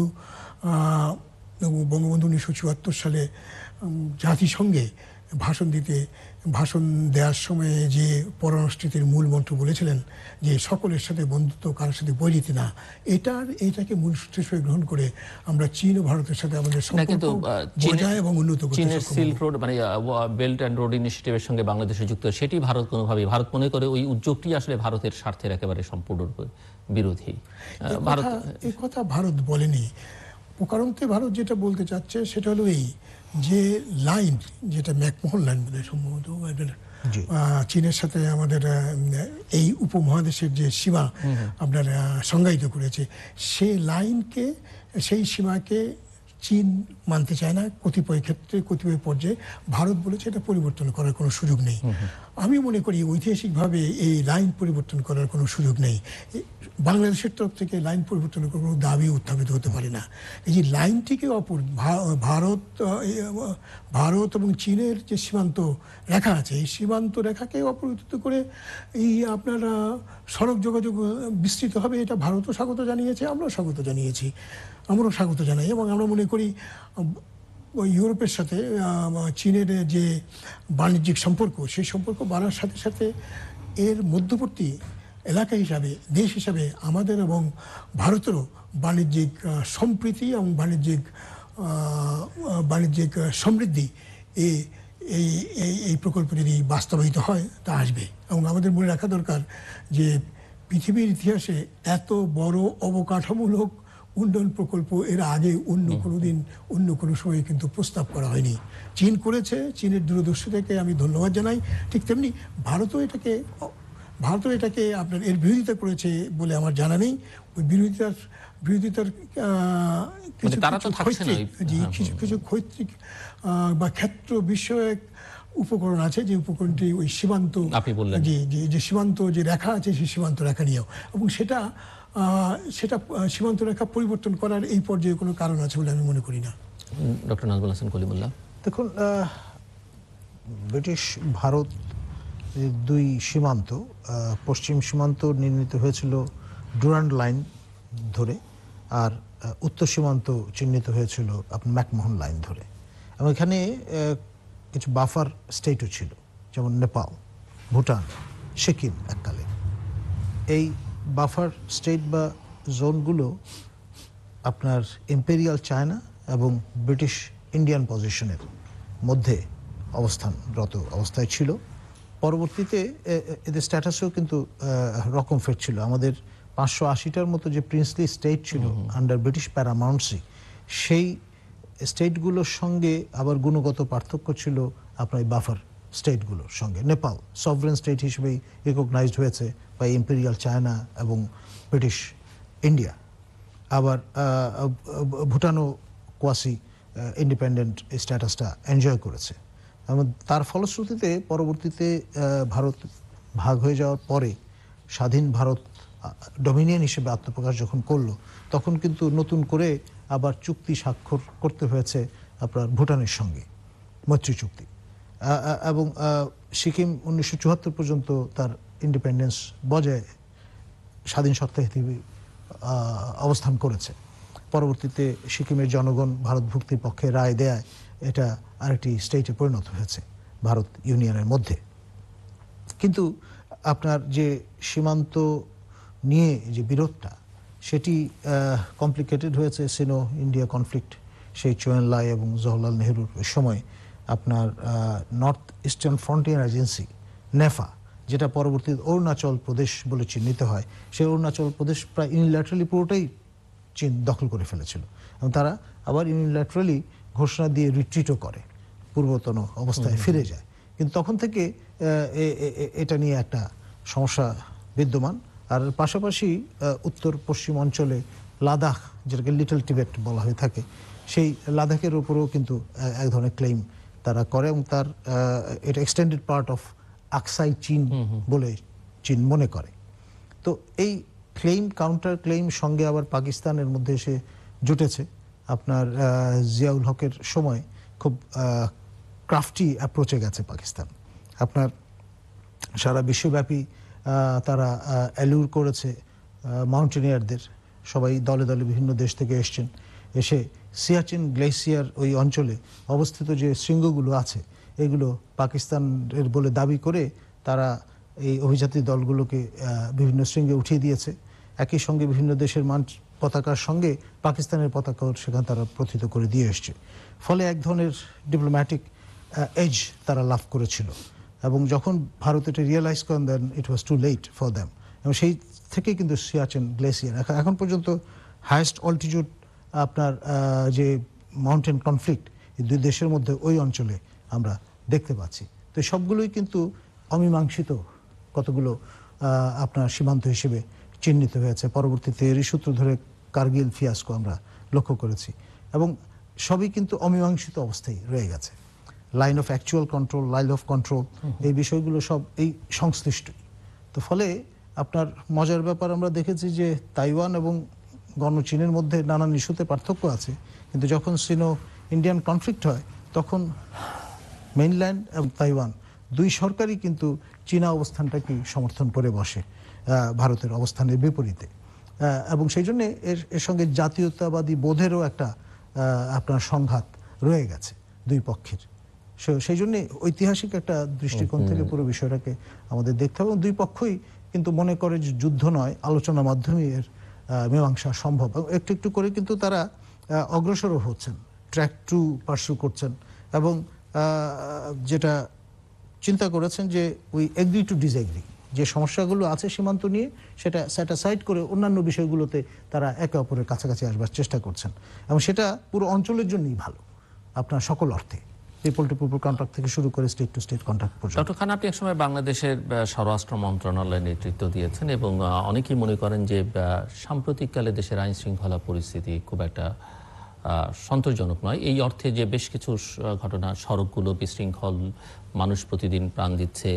আহ, বঙ্গবন্ধু উনিশশো চুয়াত্তর সালে উম, জাতিসংঘে ভাষণ দিতে ভাষণ দেওয়ার সময়ে যে পররাষ্ট্রনীতির মূল মন্ত্র বলেছিলেন যে সকলের সাথে বন্ধুত্ব, কারোর সাথে বৈরিতি না, এটার এইটাকে মূল সূত্র হিসেবে গ্রহণ করে আমরা চীন ও ভারতের সাথে আমাদের না, সম্পর্ক কিন্তু আহ, চীনের- বজায় এবং উন্নত করতে চীনের সক্ষম সিল্ক হব। রোড মানে বেল্ট অ্যান্ড রোড ইনিশিয়েটিভের সঙ্গে বাংলাদেশে যুক্ত, সেটি ভারত কোনোভাবেই, ভারত মনে করে ওই উদ্যোগটি আসলে ভারতের স্বার্থের একেবারে সম্পূর্ণরূপে বিরোধী। আহ, এই ভারত কথা- এই কথা ভারত বলেনি। প্রকারান্তে ভারত যেটা বলতে চাচ্ছে সেটা হলো এই যে লাইন, যেটা ম্যাকমোহন লাইন বলে সম্ভবত এদের, জি। আহ, চীনের সাথে আমাদের আহ, এই উপমহাদেশের যে সীমা আপনার আহ, সংজ্ঞায়িত করেছে, সেই লাইনকে, সেই সীমাকে চীন মানতে চায় না কতিপয় ক্ষেত্রে, কতিপয় পর্যায়ে। ভারত বলেছে এটা পরিবর্তন করার কোনো সুযোগ নেই। আমি মনে করি ঐতিহাসিকভাবে এই লাইন পরিবর্তন করার কোনো সুযোগ নেই। এ- বাংলাদেশের তরফ থেকে লাইন পরিবর্তনের কোনো দাবি উত্থাপিত হতে পারে না। এই যে লাইনটিকে অপর ভা- ভারত আহ, এই, আহ, ভারত এবং চীনের যে সীমান্ত রেখা আছে, এই সীমান্ত রেখাকে অপরিবর্তিত করে এই আপনার আহ, সড়ক যোগাযোগ আহ, বিস্তৃত হবে, এটা ভারতও স্বাগত জানিয়েছে, আমরাও স্বাগত জানিয়েছি, আমরাও স্বাগত জানাই। এবং আমরা মনে করি আহ, ওই ইউরোপের সাথে আহ, চীনের যে বাণিজ্যিক সম্পর্ক, সেই সম্পর্ক বাড়ার সাথে সাথে এর মধ্যবর্তী এলাকা হিসাবে, দেশ হিসাবে আমাদের এবং ভারতেরও বাণিজ্যিক আহ, সম্প্রীতি এবং বাণিজ্যিক আহ, বাণিজ্যিক আহ, সমৃদ্ধি এই এই এই- এই প্রকল্প যদি বাস্তবায়িত হয় তা আসবে। এবং আমাদের মনে রাখা দরকার যে পৃথিবীর ইতিহাসে এত বড় অবকাঠামোমূলক উন্নয়ন প্রকল্প এর আগে অন্য কোনো দিন, অন্য কোনো সময়ে কিন্তু প্রস্তাব করা হয়নি। চীন করেছে, চীনের দূরদর্শিতাকে আমি ধন্যবাদ জানাই। ঠিক তেমনি ভারতও এটাকে ভারতও এটাকে আপনার এর বিরোধিতা করেছে বলে আমার জানা নেই। ওই বিরোধিতার বিরোধিতার আহ, কিছু তারা তো কিছু থাকছে না ক্ষৈত্রিক- ওই- জি, হ্যাঁ, কিছু কিছু ক্ষৈত্রিক আহ, বা ক্ষেত্র বিষয়ক উপকরণ আছে, যে উপকরণটি ওই সীমান্ত, আপনি বললেন। জি জি যে সীমান্ত যে রেখা আছে, সেই সীমান্ত রেখা নিয়েও, এবং সেটা আহ, সেটা আহ, সীমান্ত রেখা পরিবর্তন করার এই পর্যায়ে কোনো কারণ আছে বলে আমি মনে করি না। ডক্টর নাজমুল হাসান কলিমুল্লাহ। দেখুন, আহ, ব্রিটিশ ভারত এই দুই সীমান্ত, আহ, পশ্চিম সীমান্ত নির্মিত হয়েছিল ডুরান্ড লাইন ধরে, আর আহ, উত্তর সীমান্ত চিহ্নিত হয়েছিল আপনার ম্যাকমোহন লাইন ধরে। এবং এখানে আহ, কিছু বাফার স্টেটও ছিল, যেমন নেপাল, ভুটান, সিকিম এককালে। এই বাফার স্টেট বা জোনগুলো আপনার ইম্পেরিয়াল চায়না এবং ব্রিটিশ ইন্ডিয়ান পজিশনের মধ্যে অবস্থানরত অবস্থায় ছিল। পরবর্তীতে এ- এ- এদের স্ট্যাটাসও কিন্তু আহ, রকম ফের ছিল। আমাদের পাঁচশো আশিটার মতো যে প্রিন্সলি স্টেট ছিল আন্ডার ব্রিটিশ প্যারামাউন্টসি, সেই স্টেটগুলোর সঙ্গে আবার গুণগত পার্থক্য ছিল আপনার এই বাফার স্টেটগুলোর সঙ্গে। নেপাল সভরেন স্টেট হিসেবেই রিকগনাইজড হয়েছে বাই ইম্পেরিয়াল চায়না এবং ব্রিটিশ ইন্ডিয়া। আবার আহ, ভুটানও কোয়াসি ইন্ডিপেন্ডেন্ট স্ট্যাটাসটা এনজয় করেছে। এবং তার ফলশ্রুতিতে পরবর্তীতে আহ, ভারত ভাগ হয়ে যাওয়ার পরে স্বাধীন ভারত ডমিনিয়ন হিসেবে আত্মপ্রকাশ যখন করলো, তখন কিন্তু নতুন করে আবার চুক্তি স্বাক্ষর করতে হয়েছে আপনার ভুটানের সঙ্গে, মৈত্রী চুক্তি। আহ, আহ, এবং আহ, সিকিম উনিশশো চুয়াত্তর পর্যন্ত তার ইন্ডিপেন্ডেন্স বজায় স্বাধীন সত্তা হিসেবে আহ, অবস্থান করেছে। পরবর্তীতে সিকিমের জনগণ ভারত ভুক্তির পক্ষে রায় দেয়, এটা আরেকটি স্টেটে পরিণত হয়েছে ভারত ইউনিয়নের মধ্যে। কিন্তু আপনার যে সীমান্ত নিয়ে যে বিরোধটা, সেটি কমপ্লিকেটেড হয়েছে সিনো ইন্ডিয়া কনফ্লিক্ট, সেই চোয়েনলাই এবং জওহরলাল নেহরুর ওই সময় আপনার north eastern frontier agency NEFA, যেটা পরবর্তীতে অরুণাচল প্রদেশ বলে চিহ্নিত হয়, সেই অরুণাচল প্রদেশ প্রায় ইউনিল্যাটারালি পুরোটাই চীন দখল করে ফেলেছিল। এবং তারা আবার ইউনিল্যাটারালি ঘোষণা দিয়ে রিট্রিটও করে, পূর্বতন অবস্থায় ফিরে যায়। কিন্তু তখন থেকে আহ, এ- এ- এ- এটা নিয়ে একটা সমস্যা বিদ্যমান। আর পাশাপাশি আহ, উত্তর পশ্চিম অঞ্চলে লাদাখ, যেটাকে লিটল টিবেট বলা হয়ে থাকে, সেই লাদাখের উপরেও কিন্তু আহ, এক ধরনের ক্লেইম তারা করে, এবং তার আহ, এটা এক্সটেন্ডেড পার্ট অফ আকসাই চীন বলে চীন মনে করে। তো এই ক্লেইম কাউন্টার ক্লেইম সঙ্গে আবার পাকিস্তানের মধ্যে এসে জুটেছে। আপনার আহ, জিয়াউল হকের সময় খুব ক্রাফটি অ্যাপ্রোচে গেছে পাকিস্তান। আপনার সারা বিশ্বব্যাপী আহ, তারা অ্যালুর করেছে মাউন্টেনিয়ারদের, সবাই দলে দলে বিভিন্ন দেশ থেকে এসছেন, এসে সিয়াচিন গ্লেসিয়ার ওই অঞ্চলে অবস্থিত যে শৃঙ্গগুলো আছে এগুলো পাকিস্তানের বলে দাবি করে তারা এই অভিযাত্রী দলগুলোকে আহ, বিভিন্ন শৃঙ্গে উঠিয়ে দিয়েছে। একই সঙ্গে বিভিন্ন দেশের মান পতাকার সঙ্গে পাকিস্তানের পতাকাও সেখানে তারা প্রথিত করে দিয়ে এসছে। ফলে এক ধরনের ডিপ্লোম্যাটিক এজ তারা লাভ করেছিল, এবং যখন ভারত এটা রিয়েলাইজ করেন then it was too late for them, এবং সেই থেকে কিন্তু সিয়াচেন গ্লেসিয়ার এখন পর্যন্ত হায়েস্ট অল্টিটিউড আপনার আহ, যে মাউন্টেন কনফ্লিক্ট এই দুই দেশের মধ্যে ওই অঞ্চলে আমরা দেখতে পাচ্ছি। তো সবগুলোই কিন্তু অমীমাংসিত কতগুলো আহ, আপনার সীমান্ত হিসেবে চিহ্নিত হয়েছে। পরবর্তীতে এরই সূত্র ধরে কার্গিল ফিয়াস্কো আমরা লক্ষ্য করেছি, এবং সবই কিন্তু অমীমাংসিত অবস্থায় রয়ে গেছে। Line of actual control, line of control, এই বিষয়গুলো সব এই সংশ্লিষ্টই। তো ফলে আপনার মজার ব্যাপার আমরা দেখেছি যে তাইওয়ান এবং গণচীনের মধ্যে নানান ইস্যুতে পার্থক্য আছে, কিন্তু যখন সিনো ইন্ডিয়ান কনফ্লিক্ট হয় তখন মেইনল্যান্ড এবং তাইওয়ান দুই সরকারই কিন্তু চীনা অবস্থানটাকে সমর্থন করে বসে ভারতের অবস্থানের বিপরীতে, এবং সেই জন্য এর এর সঙ্গে জাতীয়তাবাদী বোধেরও একটা আপনার সংঘাত রয়ে গেছে দুই পক্ষের। সেই জন্য ঐতিহাসিক একটা দৃষ্টিকোণ থেকে পুরো বিষয়টাকে আমাদের দেখতে হবে, এবং দুই পক্ষই কিন্তু মনে করে যে যুদ্ধ নয়, আলোচনার মাধ্যমে এর মীমাংসা সম্ভব। একটু একটু করে কিন্তু তারা অগ্রসরও হচ্ছেন, ট্র্যাক টু পার্সু করছেন, এবং যেটা চিন্তা করেছেন যে উই এগ্রি টু ডিসএগ্রি, যে সমস্যাগুলো আছে সীমান্ত নিয়ে সেটা স্যাটাসাইড করে অন্যান্য বিষয়গুলোতে তারা একে অপরের কাছাকাছি আসবার চেষ্টা করছেন, এবং সেটা পুরো অঞ্চলের জন্যই ভালো আপনার সকল অর্থে, পিপল টু পিপল কন্ট্যাক্ট থেকে শুরু করে স্টেট টু স্টেট কন্ট্যাক্ট পর্যন্ত। ডক্টর খান, আপনি একসময় বাংলাদেশের স্বরাষ্ট্র মন্ত্রণালয়ের নেতৃত্ব দিয়েছেন, এবং অনেকেই মনে করেন যে সাম্প্রতিককালে দেশের আইন শৃঙ্খলা পরিস্থিতি খুব একটা সন্তোষজনক নয়, এই অর্থে যে বেশ কিছু ঘটনা, সড়কগুলো বিশৃঙ্খল, মানুষ প্রতিদিন প্রাণ দিচ্ছে,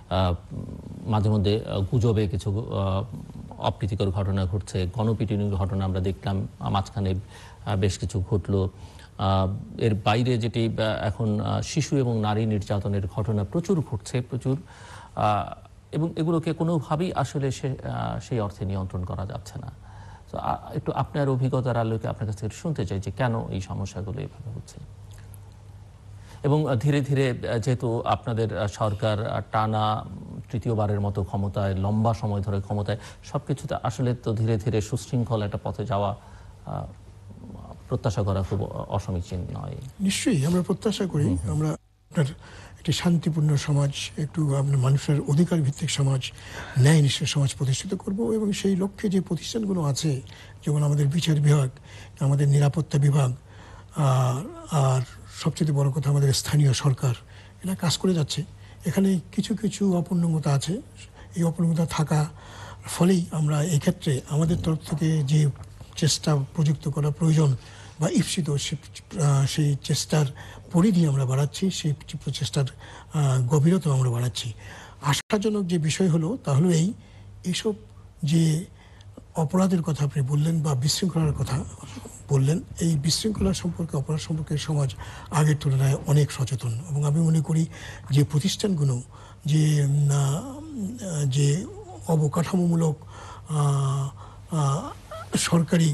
মাঝে মধ্যে গুজবে কিছু অপ্রীতিকর ঘটনা ঘটছে, গণপিটুনির ঘটনা আমরা দেখলাম মাঝখানে বেশ কিছু ঘটলো। এর বাইরে যেটি এখন শিশু এবং নারী নির্যাতনের ঘটনা প্রচুর ঘটছে, প্রচুর, এবং এগুলোকে কোনোভাবেই আসলে সেই অর্থে নিয়ন্ত্রণ করা যাচ্ছে না। তো একটু আপনার অভিজ্ঞতার আলোকে আপনার কাছ থেকে শুনতে চাই যে কেন এই সমস্যাগুলো এইভাবে হচ্ছে, এবং ধীরে ধীরে যেহেতু আপনাদের সরকার টানা তৃতীয়বারের মতো ক্ষমতায়, লম্বা সময় ধরে ক্ষমতায়, সবকিছুতে আসলে তো ধীরে ধীরে সুশৃঙ্খল একটা পথে যাওয়া প্রত্যাশা করা খুব অসমীচীন নয়। নিশ্চয়ই আমরা প্রত্যাশা করি আমরা আপনার একটি শান্তিপূর্ণ সমাজ, একটু আপনার মানুষের অধিকার ভিত্তিক সমাজ, ন্যায় নিষ্ঠ সমাজ প্রতিষ্ঠিত করব, এবং সেই লক্ষ্যে যে প্রতিষ্ঠানগুলো আছে, যেমন আমাদের বিচার বিভাগ, আমাদের নিরাপত্তা বিভাগ, আর সবচেয়ে বড় কথা আমাদের স্থানীয় সরকার, এরা কাজ করে যাচ্ছে। এখানে কিছু কিছু অপূর্ণতা আছে, এই অপূর্ণতা থাকা ফলেই আমরা এক্ষেত্রে আমাদের তরফ থেকে যে চেষ্টা প্রযুক্ত করা প্রয়োজন বা ঈপ্সিত সেই চেষ্টার পরিধি আমরা বাড়াচ্ছি, সেই প্রচেষ্টার গভীরতা আমরা বাড়াচ্ছি। আশাজনক যে বিষয় হলো তা হলো এই এইসব যে অপরাধের কথা আপনি বললেন বা বিশৃঙ্খলার কথা বললেন, এই বিশৃঙ্খলা সম্পর্কে, অপরাধ সম্পর্কে সমাজ আগের তুলনায় অনেক সচেতন, এবং আমি মনে করি যে প্রতিষ্ঠানগুলো যে যে অবকাঠামোমূলক সরকারি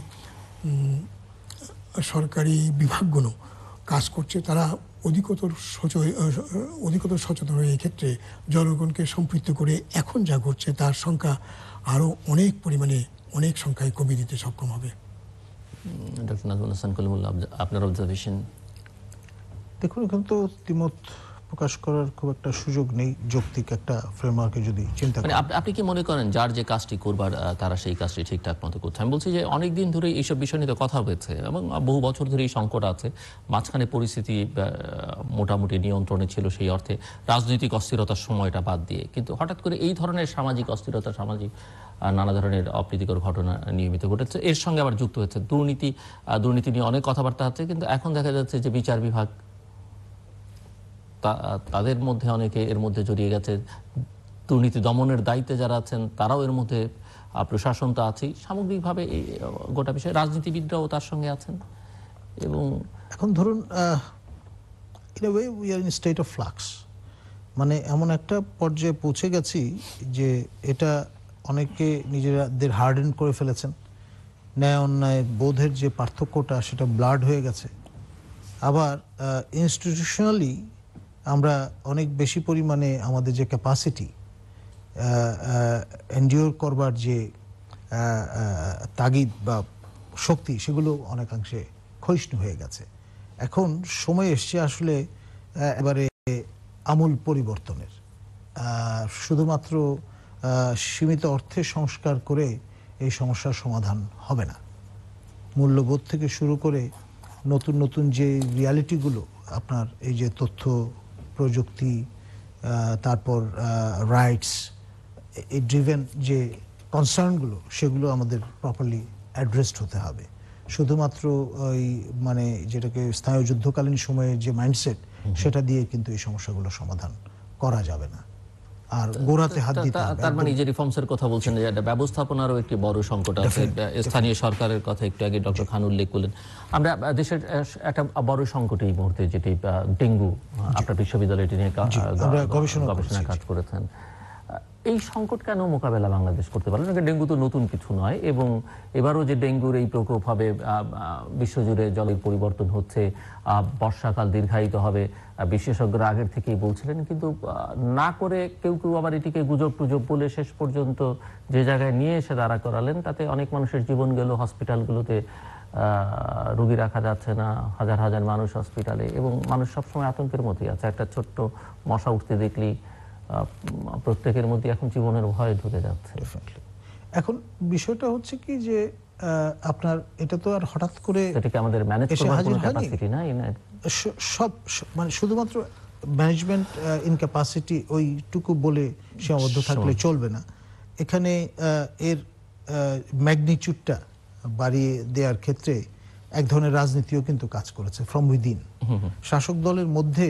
সরকারি বিভাগগুলো কাজ করছে, তারা অধিকতর অধিকতর সচেতন হয়ে এক্ষেত্রে জনগণকে সম্পৃক্ত করে এখন যা ঘটছে তার সংখ্যা আরও অনেক পরিমাণে অনেক সংখ্যায় কমিয়ে দিতে সক্ষম হবে। ডক্টর নাজমুল হাসান কলিমুল্লাহ, আপনার অবজারভেশন? দেখুন, এখানে তো দ্বিমত প্রকাশ করার খুব একটা সুযোগ নেই, যৌক্তিক একটা ফ্রেমওয়ার্কে যদি চিন্তা করেন। আপনি কি মনে করেন যার যে কাজটি করবার তারা সেই কাজটি ঠিকঠাক মতো করছে? আমি বলছি যে অনেক দিন ধরে এইসব বিষয় নিয়ে কথা হয়েছে, এবং বহু বছর ধরে এই সংকট আছে, মাঝখানে পরিস্থিতি মোটামুটি নিয়ন্ত্রণে ছিল সেই অর্থে, রাজনৈতিক অস্থিরতার সময়টা বাদ দিয়ে, কিন্তু হঠাৎ করে এই ধরনের সামাজিক অস্থিরতা, সামাজিক নানা ধরনের অপ্রীতিকর ঘটনা নিয়মিত ঘটেছে। এর সঙ্গে আবার যুক্ত হচ্ছে দুর্নীতি, দুর্নীতি নিয়ে অনেক কথাবার্তা হচ্ছে, কিন্তু এখন দেখা যাচ্ছে যে বিচার বিভাগ, তাদের মধ্যে অনেকে এর মধ্যে জড়িয়ে গেছে, দুর্নীতি দমনের দায়িত্বে যারা আছেন তারাও এর মধ্যে, প্রশাসন তো আছেই, সামগ্রিকভাবে এই গোটা বিষয়ে রাজনীতিবিদরাও তার সঙ্গে আছেন। এবং এখন ধরুন in a way we are in state of flux, মানে এমন একটা পর্যায়ে পৌঁছে গেছি যে এটা অনেকে নিজেদের হার্ডেন করে ফেলেছেন, ন্যায় অন্যায় বোধের যে পার্থক্যটা সেটা ব্লাড হয়ে গেছে। আবার ইনস্টিটিউশনালি আমরা অনেক বেশি পরিমাণে আমাদের যে ক্যাপাসিটি এনডিওর করবার যে তাগিদ বা শক্তি সেগুলো অনেকাংশে ক্ষয়িষ্ণু হয়ে গেছে। এখন সময় এসছে আসলে এবারে আমূল পরিবর্তনের। শুধুমাত্র সীমিত অর্থে সংস্কার করে এই সমস্যার সমাধান হবে না। মূল্যবোধ থেকে শুরু করে নতুন নতুন যে রিয়ালিটিগুলো আপনার এই যে তথ্য প্রযুক্তি, তারপর রাইটস, এই ড্রিভেন যে কনসার্নগুলো সেগুলো আমাদের প্রপারলি অ্যাড্রেসড হতে হবে। শুধুমাত্র ওই মানে যেটাকে স্নায়ুযুদ্ধকালীন সময়ের যে মাইন্ডসেট সেটা দিয়ে কিন্তু এই সমস্যাগুলো সমাধান করা যাবে না। আর গোড়াতে হাত দিতে হবে। তার মানে যে রিফর্মসের কথা বলছেন যে এটা ব্যবস্থাপনারও একটি বড় সংকট আছে, স্থানীয় সরকারের কথা একটু আগে ডক্টর খান উল্লেখ করলেন। আমরা দেশের একটা বড় সংকট এই মুহূর্তে যেটি ডেঙ্গু, আপনার বিশ্ববিদ্যালয়টি নিয়ে গবেষণা কাজ করেছেন। এই সংকট কেন মোকাবেলা বাংলাদেশ করতে পারল না? ডেঙ্গু তো নতুন কিছু নয়, এবং এবারও যে ডেঙ্গুর এই প্রকোপ হবে, বিশ্বজুড়ে জলের পরিবর্তন হচ্ছে, বর্ষাকাল দীর্ঘায়িত হবে, বিশেষজ্ঞরা আগের থেকেই বলছিলেন, কিন্তু না করে কেউ কেউ আবার এটিকে গুজব টুজব বলে শেষ পর্যন্ত যে জায়গায় নিয়ে এসে দাঁড়া করালেন, তাতে অনেক মানুষের জীবন গেল। হসপিটালগুলোতে রোগী রাখা যাচ্ছে না, হাজার হাজার মানুষ হসপিটালে, এবং মানুষ সবসময় আতঙ্কের মধ্যেই আছে। একটা ছোট্ট মশা উঠতে দেখলেই প্রত্যেকের মধ্যে এখন জীবনের ভয় ঢুকে যাচ্ছে। এখন বিষয়টা হচ্ছে কি যে আপনার এটা তো আর হঠাৎ করে এটাকে আমাদের ম্যানেজ করার কোনো ক্যাপাসিটি নাই না, সব মানে শুধুমাত্র ম্যানেজমেন্ট ইনক্যাপাসিটি ওইটুকু বলে সীমাবদ্ধ থাকলে চলবে না। এখানে এর ম্যাগনিটিউডটা বাড়িয়ে দেওয়ার ক্ষেত্রে এক ধরনের রাজনীতিও কিন্তু কাজ করেছে ফ্রম উইদিন। শাসক দলের মধ্যে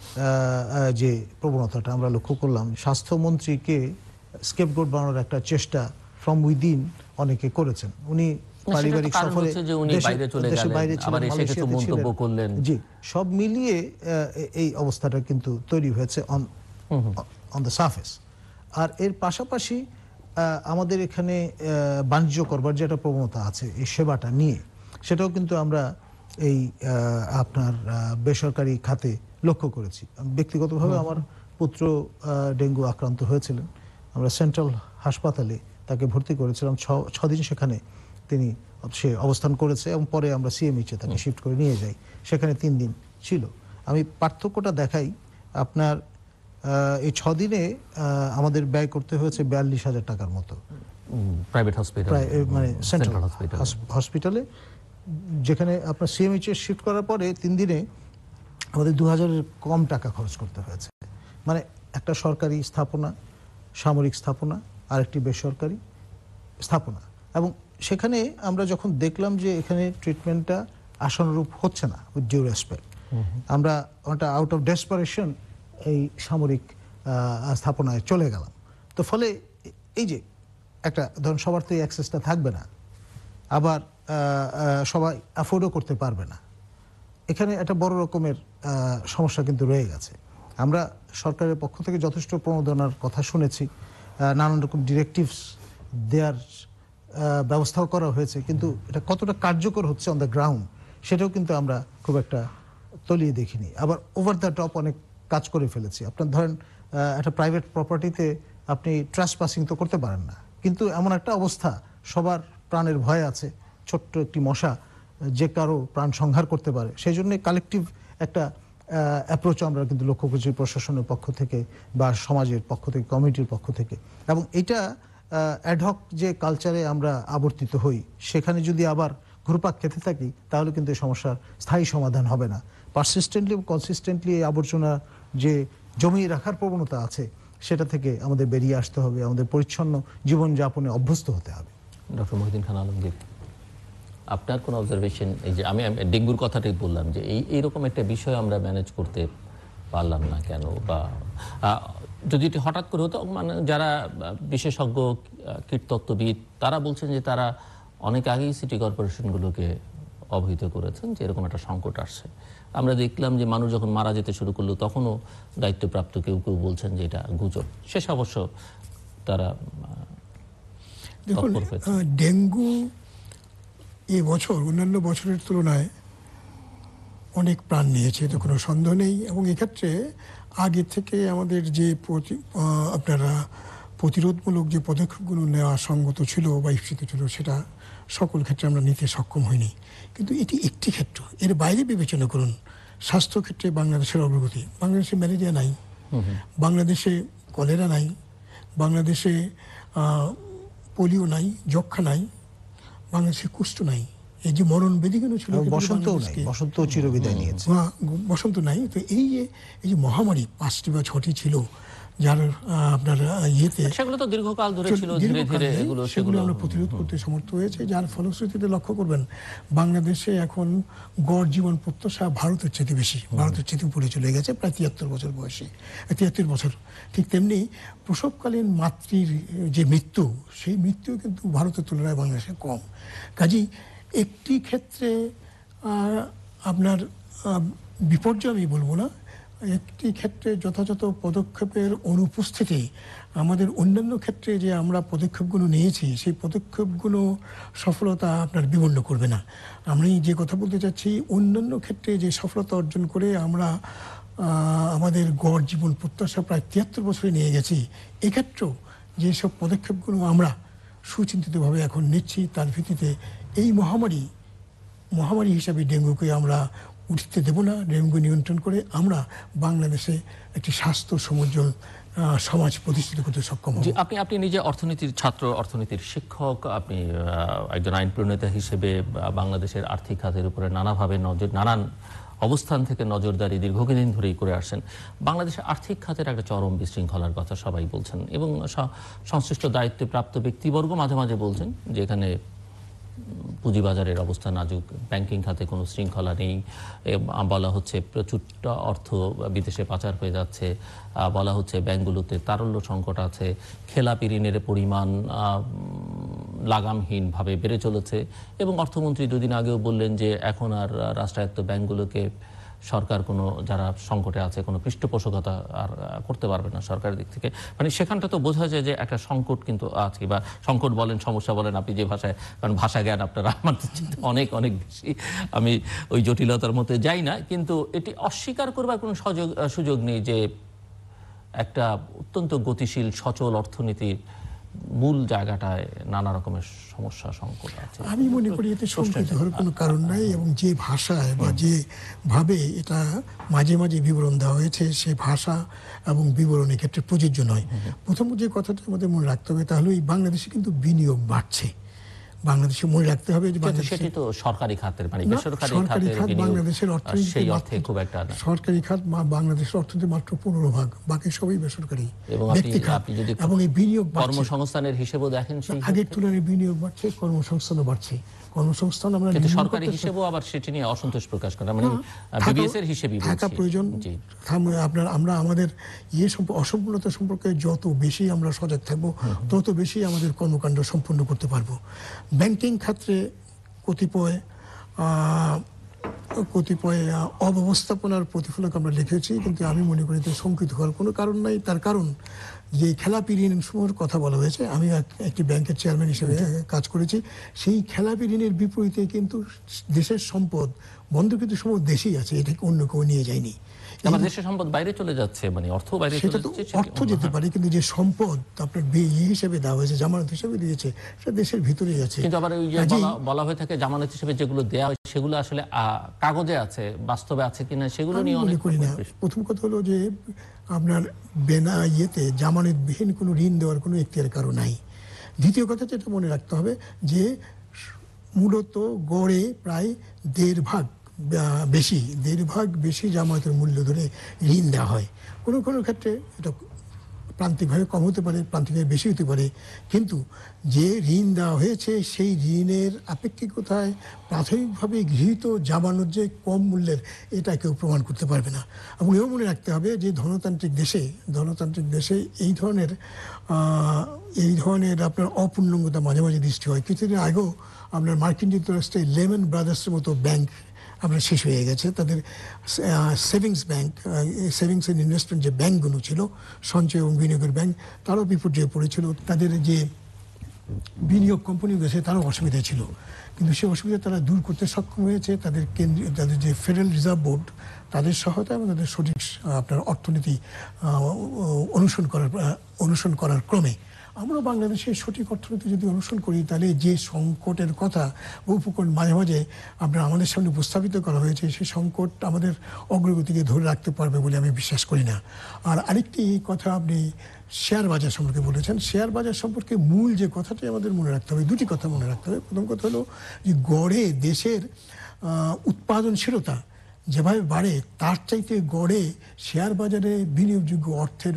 যে প্রবণতাটা আমরা লক্ষ্য করলাম, স্বাস্থ্যমন্ত্রীকে স্কেপগোট বানানোর একটা চেষ্টা ফ্রম উইদিন অনেকে করেছেন। উনি পারিবারিক সফরে দেশে বাইরে ছিলেন, জি, সব মিলিয়ে এই অবস্থাটা কিন্তু তৈরি হয়েছে অন অন দ্য সারফেস। আর এর পাশাপাশি আমাদের এখানে বাণিজ্য করবার যে একটা প্রবণতা আছে এই সেবাটা নিয়ে, সেটাও কিন্তু আমরা এই আপনার বেসরকারি খাতে লক্ষ্য করেছি। ব্যক্তিগতভাবে আমার পুত্র ডেঙ্গু আক্রান্ত হয়েছিলেন, আমরা সেন্ট্রাল হাসপাতালে তাকে ভর্তি করেছিলাম। ছ ছদিন সেখানে তিনি সে অবস্থান করেছে, এবং পরে আমরা সিএমএইচে তাকে শিফট করে নিয়ে যাই, সেখানে তিন দিন ছিল। আমি পার্থক্যটা দেখাই, আপনার এই ছদিনে আমাদের ব্যয় করতে হয়েছে বিয়াল্লিশ হাজার টাকার মতো প্রাইভেট হসপিটাল, মানে সেন্ট্রাল হসপিটালে, যেখানে আপনার সিএমএইচে শিফট করার পরে তিন দিনে আমাদের দু হাজারের কম টাকা খরচ করতে হয়েছে। মানে একটা সরকারি স্থাপনা, সামরিক স্থাপনা, আর একটি বেসরকারি স্থাপনা, এবং সেখানে আমরা যখন দেখলাম যে এখানে ট্রিটমেন্টটা আশানুরূপ হচ্ছে না উইথ ডিউ রেসপেক্ট, আমরা ওটা আউট অফ ডেসপারেশন এই সামরিক স্থাপনায় চলে গেলাম। তো ফলে এই যে একটা ধরুন সবার তো এই অ্যাক্সেসটা থাকবে না, আবার সবাই অ্যাফোর্ডও করতে পারবে না, এখানে একটা বড় রকমের সমস্যা কিন্তু রয়ে গেছে। আমরা সরকারের পক্ষ থেকে যথেষ্ট প্রণোদনার কথা শুনেছি, নানান রকম ডিরেক্টিভস দেওয়ার ব্যবস্থাও করা হয়েছে, কিন্তু এটা কতটা কার্যকর হচ্ছে অন দ্য গ্রাউন্ড সেটাও কিন্তু আমরা খুব একটা তলিয়ে দেখিনি। আবার ওভার দ্য টপ অনেক কাজ করে ফেলেছি। আপনার ধরেন একটা প্রাইভেট প্রপার্টিতে আপনি ট্রাসপাসিং তো করতে পারেন না, কিন্তু এমন একটা অবস্থা সবার প্রাণের ভয় আছে, ছোট্ট একটি মশা যে কারো প্রাণ সংহার করতে পারে। সেই জন্য কালেকটিভ একটা অ্যাপ্রোচ আমরা কিন্তু লক্ষ্য করছি প্রশাসনের পক্ষ থেকে বা সমাজের পক্ষ থেকে, কমিটির পক্ষ থেকে। এবং এটা অ্যাডহক যে কালচারে আমরা আবর্তিত হই, সেখানে যদি আবার ঘুরপাক খেতে থাকি তাহলে কিন্তু এই সমস্যার স্থায়ী সমাধান হবে না। পারসিস্টেন্টলি এবং কনসিস্টেন্টলি এই আবর্জনা যে জমিয়ে রাখার প্রবণতা আছে সেটা থেকে আমাদের বেরিয়ে আসতে হবে, আমাদের পরিচ্ছন্ন জীবনযাপনে অভ্যস্ত হতে হবে। ডক্টর মহিউদ্দিন খান আলমগীর, আপনার কোন অবজারভেশন? এই যে আমি ডেঙ্গুর কথাটাই বললাম যে এই এইরকম একটা বিষয় আমরা ম্যানেজ করতে পারলাম না কেন, বা যদি এটি হঠাৎ করে হতো, মানে যারা বিশেষজ্ঞ কীটতত্ত্ববিদ তারা বলছেন যে তারা অনেক আগেই সিটি কর্পোরেশনগুলোকে অবহিত করেছেন যে এরকম একটা সংকট আসছে। আমরা দেখলাম যে মানুষ যখন মারা যেতে শুরু করলো তখনও দায়িত্বপ্রাপ্ত কেউ কেউ বলছেন যে এটা গুজব। শেষ অবশ্য তারা দেখুন, ডেঙ্গু এ বছর অন্যান্য বছরের তুলনায় অনেক প্রাণ নিয়েছে, এতে কোনো সন্দেহ নেই। এবং এক্ষেত্রে আগে থেকে আমাদের যে আপনারা প্রতিরোধমূলক যে পদক্ষেপগুলো নেওয়া সঙ্গত ছিল বা ইচ্ছিত ছিল সেটা সকল ক্ষেত্রে আমরা নিতে সক্ষম হইনি। কিন্তু এটি একটি ক্ষেত্র, এর বাইরে বিবেচনা করুন স্বাস্থ্যক্ষেত্রে বাংলাদেশের অগ্রগতি। বাংলাদেশে ম্যালেরিয়া নাই, বাংলাদেশে কলেরা নাই, বাংলাদেশে পোলিও নাই, যক্ষা নাই, বাংলাদেশে কুষ্ঠ নাই। এই যে মরণ বেদিগুলো ছিল, বসন্ত নাই, বসন্ত চিরবিদায় নিয়েছে, বসন্ত নাই। তো এই যে এই যে মহামারী পাঁচটি বা ছটি ছিল যার আপনার ইয়েতে সেগুলো তো দীর্ঘকাল ধরে ছিল, ধীরে ধীরে এগুলো সেগুলো আমরা প্রতিরোধ করতে সমর্থ হয়েছে। যার ফলশ্রুতিতে লক্ষ্য করবেন বাংলাদেশে এখন গড় জীবন প্রত্যাশা ভারতের চেয়ে বেশি, ভারতের চেয়ে উপরে চলে গেছে, প্রায় তিয়াত্তর বছর বয়সে, তিয়াত্তর বছর। ঠিক তেমনি প্রসবকালীন মাতৃর যে মৃত্যু, সেই মৃত্যু কিন্তু ভারতের তুলনায় বাংলাদেশে কম। কাজেই একটি ক্ষেত্রে আপনার বিপর্যয় আমি বলবো না, একটি ক্ষেত্রে যথাযথ পদক্ষেপের অনুপস্থিতি আমাদের অন্যান্য ক্ষেত্রে যে আমরা পদক্ষেপগুলো নিয়েছি সেই পদক্ষেপগুলো সফলতা আপনার বিবর্ণ করবে না। আমি যে কথা বলতে চাচ্ছি, অন্যান্য ক্ষেত্রে যে সফলতা অর্জন করে আমরা আমাদের গড় জীবন প্রত্যাশা প্রায় তিয়াত্তর বছরে নিয়ে গেছি, এক্ষেত্রেও যেসব পদক্ষেপগুলো আমরা সুচিন্তিতভাবে এখন নিচ্ছি তার ভিত্তিতে এই মহামারী মহামারী হিসাবে ডেঙ্গুকে আমরা উঠতে দেব না। ডেঙ্গু নিয়ন্ত্রণ করে আমরা বাংলাদেশে একটি স্বাস্থ্য সমুজ্জ্বল সমাজ প্রতিষ্ঠিত করতে সক্ষম হব। আপনি আপনি নিজে অর্থনীতির ছাত্র, অর্থনীতির শিক্ষক, আপনি একজন আইন প্রণেতা হিসেবে বাংলাদেশের আর্থিক খাতের উপরে নানাভাবে নজর নানান অবস্থান থেকে নজরদারি দীর্ঘদিন ধরেই করে আসছেন। বাংলাদেশের আর্থিক খাতের একটা চরম বিশৃঙ্খলার কথা সবাই বলছেন এবং সংশ্লিষ্ট দায়িত্বপ্রাপ্ত ব্যক্তিবর্গ মাঝে মাঝে বলছেন যে এখানে পুঁজিবাজারের অবস্থা নাজুক, ব্যাংকিং খাতে কোনো শৃঙ্খলা নেই, বলা হচ্ছে প্রচুরটা অর্থ বিদেশে পাচার হয়ে যাচ্ছে, বলা হচ্ছে ব্যাংকগুলোতে তারল্য সংকট আছে, খেলাপি ঋণের পরিমাণ লাগামহীনভাবে বেড়ে চলেছে। এবং অর্থমন্ত্রী দুদিন আগেও বললেন যে এখন আর রাষ্ট্রায়ত্ত ব্যাংকগুলোকে সরকার কোনো যারা সংকটে আছে কোনো পৃষ্ঠপোষকতা আর করতে পারবে না সরকারের দিক থেকে। মানে সেখানটা তো বোঝা যায় যে একটা সংকট কিন্তু আছে, বা সংকট বলেন সমস্যা বলেন আপনি যে ভাষায়, কারণ ভাষা জ্ঞান আপনারা আমার অনেক অনেক বেশি, আমি ওই জটিলতার মধ্যে যাই না। কিন্তু এটি অস্বীকার করবার কোনো সুযোগ সুযোগ নেই যে একটা অত্যন্ত গতিশীল সচল অর্থনীতির মূল জায়গাটায় নানা রকমের সমস্যা সংকট আছে। আমি মনে করি এতে সংকট হওয়ার কোনো কারণ নাই, এবং যে ভাষায় বা যে ভাবে এটা মাঝে মাঝে বিবরণ দেওয়া হয়েছে সেই ভাষা এবং বিবরণের ক্ষেত্রে প্রযোজ্য নয়। প্রথম যে কথাটা আমাদের মনে রাখতে হবে তাহলে এই বাংলাদেশে কিন্তু বিনিয়োগ বাড়ছে। বাংলাদেশে মনে রাখতে হবে যে সেটি তো সরকারি খাতের, মানে বেসরকারি খাত বাংলাদেশের অর্থনীতি সেই অর্থে খুব একটা না। সরকারি খাত বাংলাদেশের অর্থনীতি মাত্র পনেরো ভাগ, বাকি সবই বেসরকারি ব্যক্তি খাত। এবং এই বিনিয়োগ কর্মসংস্থানের হিসেবেও দেখেন সেই আগের তুলনায় বিনিয়োগ বাড়ছে, কর্মসংস্থানও বাড়ছে। কর্মসংস্থান আমরা কিন্তু সরকারি হিসেবেও আবার সেটি নিয়ে অসন্তোষ প্রকাশ করে, মানে বিবিএস এর হিসেবেই থাকা প্রয়োজন। আপনার আমরা আমাদের ইয়ে অসম্পূর্ণতা সম্পর্কে যত বেশি আমরা সজাগ থাকবো তত বেশি আমাদের কর্মকাণ্ড সম্পন্ন করতে পারবো। ব্যাংকিং ক্ষেত্রে কতিপয় কতিপয় অব্যবস্থাপনার প্রতিফলক আমরা লিখেছি, কিন্তু আমি মনে করি যে শঙ্কিত হওয়ার কোনো কারণ নাই। তার কারণ যে খেলাপি ঋণ সমূহের কথা বলা হয়েছে, আমি একটি ব্যাংকের চেয়ারম্যান হিসেবে কাজ করেছি, সেই খেলাপি ঋণের বিপরীতে কিন্তু দেশের সম্পদ বন্ধকৃত সম্পদ দেশেই আছে, এটাকে অন্য কেউ নিয়ে যায়নি। দেশের সম্পদ বাইরে চলে যাচ্ছে, মানে অর্থ বাইরে চলে যাচ্ছে, অর্থ যেতে পারে কিন্তু যে সম্পদ আপনার ইয়ে হিসেবে দেওয়া হয়েছে, জামানত হিসেবে দিয়েছে, সেটা দেশের ভিতরেই আছে। কিন্তু আবার ওই যে বলা হয়ে থাকে জামানত হিসেবে যেগুলো দেওয়া হয় সেগুলো আসলে কাগজে আছে, বাস্তবে আছে কিনা সেগুলো নিয়ে অনেক করি না। প্রথম কথা হলো যে আপনার বেনা ইয়েতে জামানতবিহীন কোনো ঋণ দেওয়ার কোনো এখতিয়ার কারো নাই। দ্বিতীয় কথা যেটা মনে রাখতে হবে যে মূলত গড়ে প্রায় দেড় ভাগ বেশি দেড় ভাগ বেশি জামায়াতের মূল্য ধরে ঋণ দেওয়া হয়। কোনো কোনো ক্ষেত্রে এটা প্রান্তিকভাবে কম হতে পারে, প্রান্তিকভাবে বেশি হতে পারে, কিন্তু যে ঋণ দেওয়া হয়েছে সেই ঋণের আপেক্ষিকতায় প্রাথমিকভাবে গৃহীত জামানত যে কম মূল্যের, এটা কেউ প্রমাণ করতে পারবে না। এবং এও মনে রাখতে হবে যে ধনতান্ত্রিক দেশে ধনতান্ত্রিক দেশে এই ধরনের এই ধরনের আপনার অপূর্ণাঙ্গতা মাঝে মাঝে দৃষ্টি হয়। কিছুদিন আগেও আপনার মার্কিন যুক্তরাষ্ট্রে লেমন ব্রাদার্সের মতো ব্যাংক আপনার শেষ হয়ে গেছে। তাদের savings bank, savings and investment যে ব্যাংকগুলো ছিল, সঞ্চয় এবং বিনিয়োগের ব্যাংক, তারাও বিপর্যয়ে পড়েছিল। তাদের যে বিনিয়োগ কোম্পানিগুলো আছে তারও অসুবিধা ছিল, কিন্তু সেই অসুবিধা তারা দূর করতে সক্ষম হয়েছে তাদের কেন্দ্রীয়, তাদের যে ফেডারেল রিজার্ভ বোর্ড তাদের সহায়তা এবং তাদের সঠিক আপনার অর্থনীতি অনুসরণ করার অনুসরণ করার ক্রমে আমরা বাংলাদেশের সঠিক অর্থনীতি যদি অনুসরণ করি, তাহলে যে সংকটের কথা উপকরণ মাঝে মাঝে আপনার আমাদের সামনে উপস্থাপিত করা হয়েছে, সেই সংকট আমাদের অগ্রগতিকে ধরে রাখতে পারবে বলে আমি বিশ্বাস করি না। আর আরেকটি কথা আপনি শেয়ার বাজার সম্পর্কে বলেছেন। শেয়ার বাজার সম্পর্কে মূল যে কথাটি আমাদের মনে রাখতে হবে, দুটি কথা মনে রাখতে হবে। প্রথম কথা হলো যে গড়ে দেশের উৎপাদনশীলতা যেভাবে বাড়ে, তার চাইতে গড়ে শেয়ার বাজারে বিনিয়োগযোগ্য অর্থের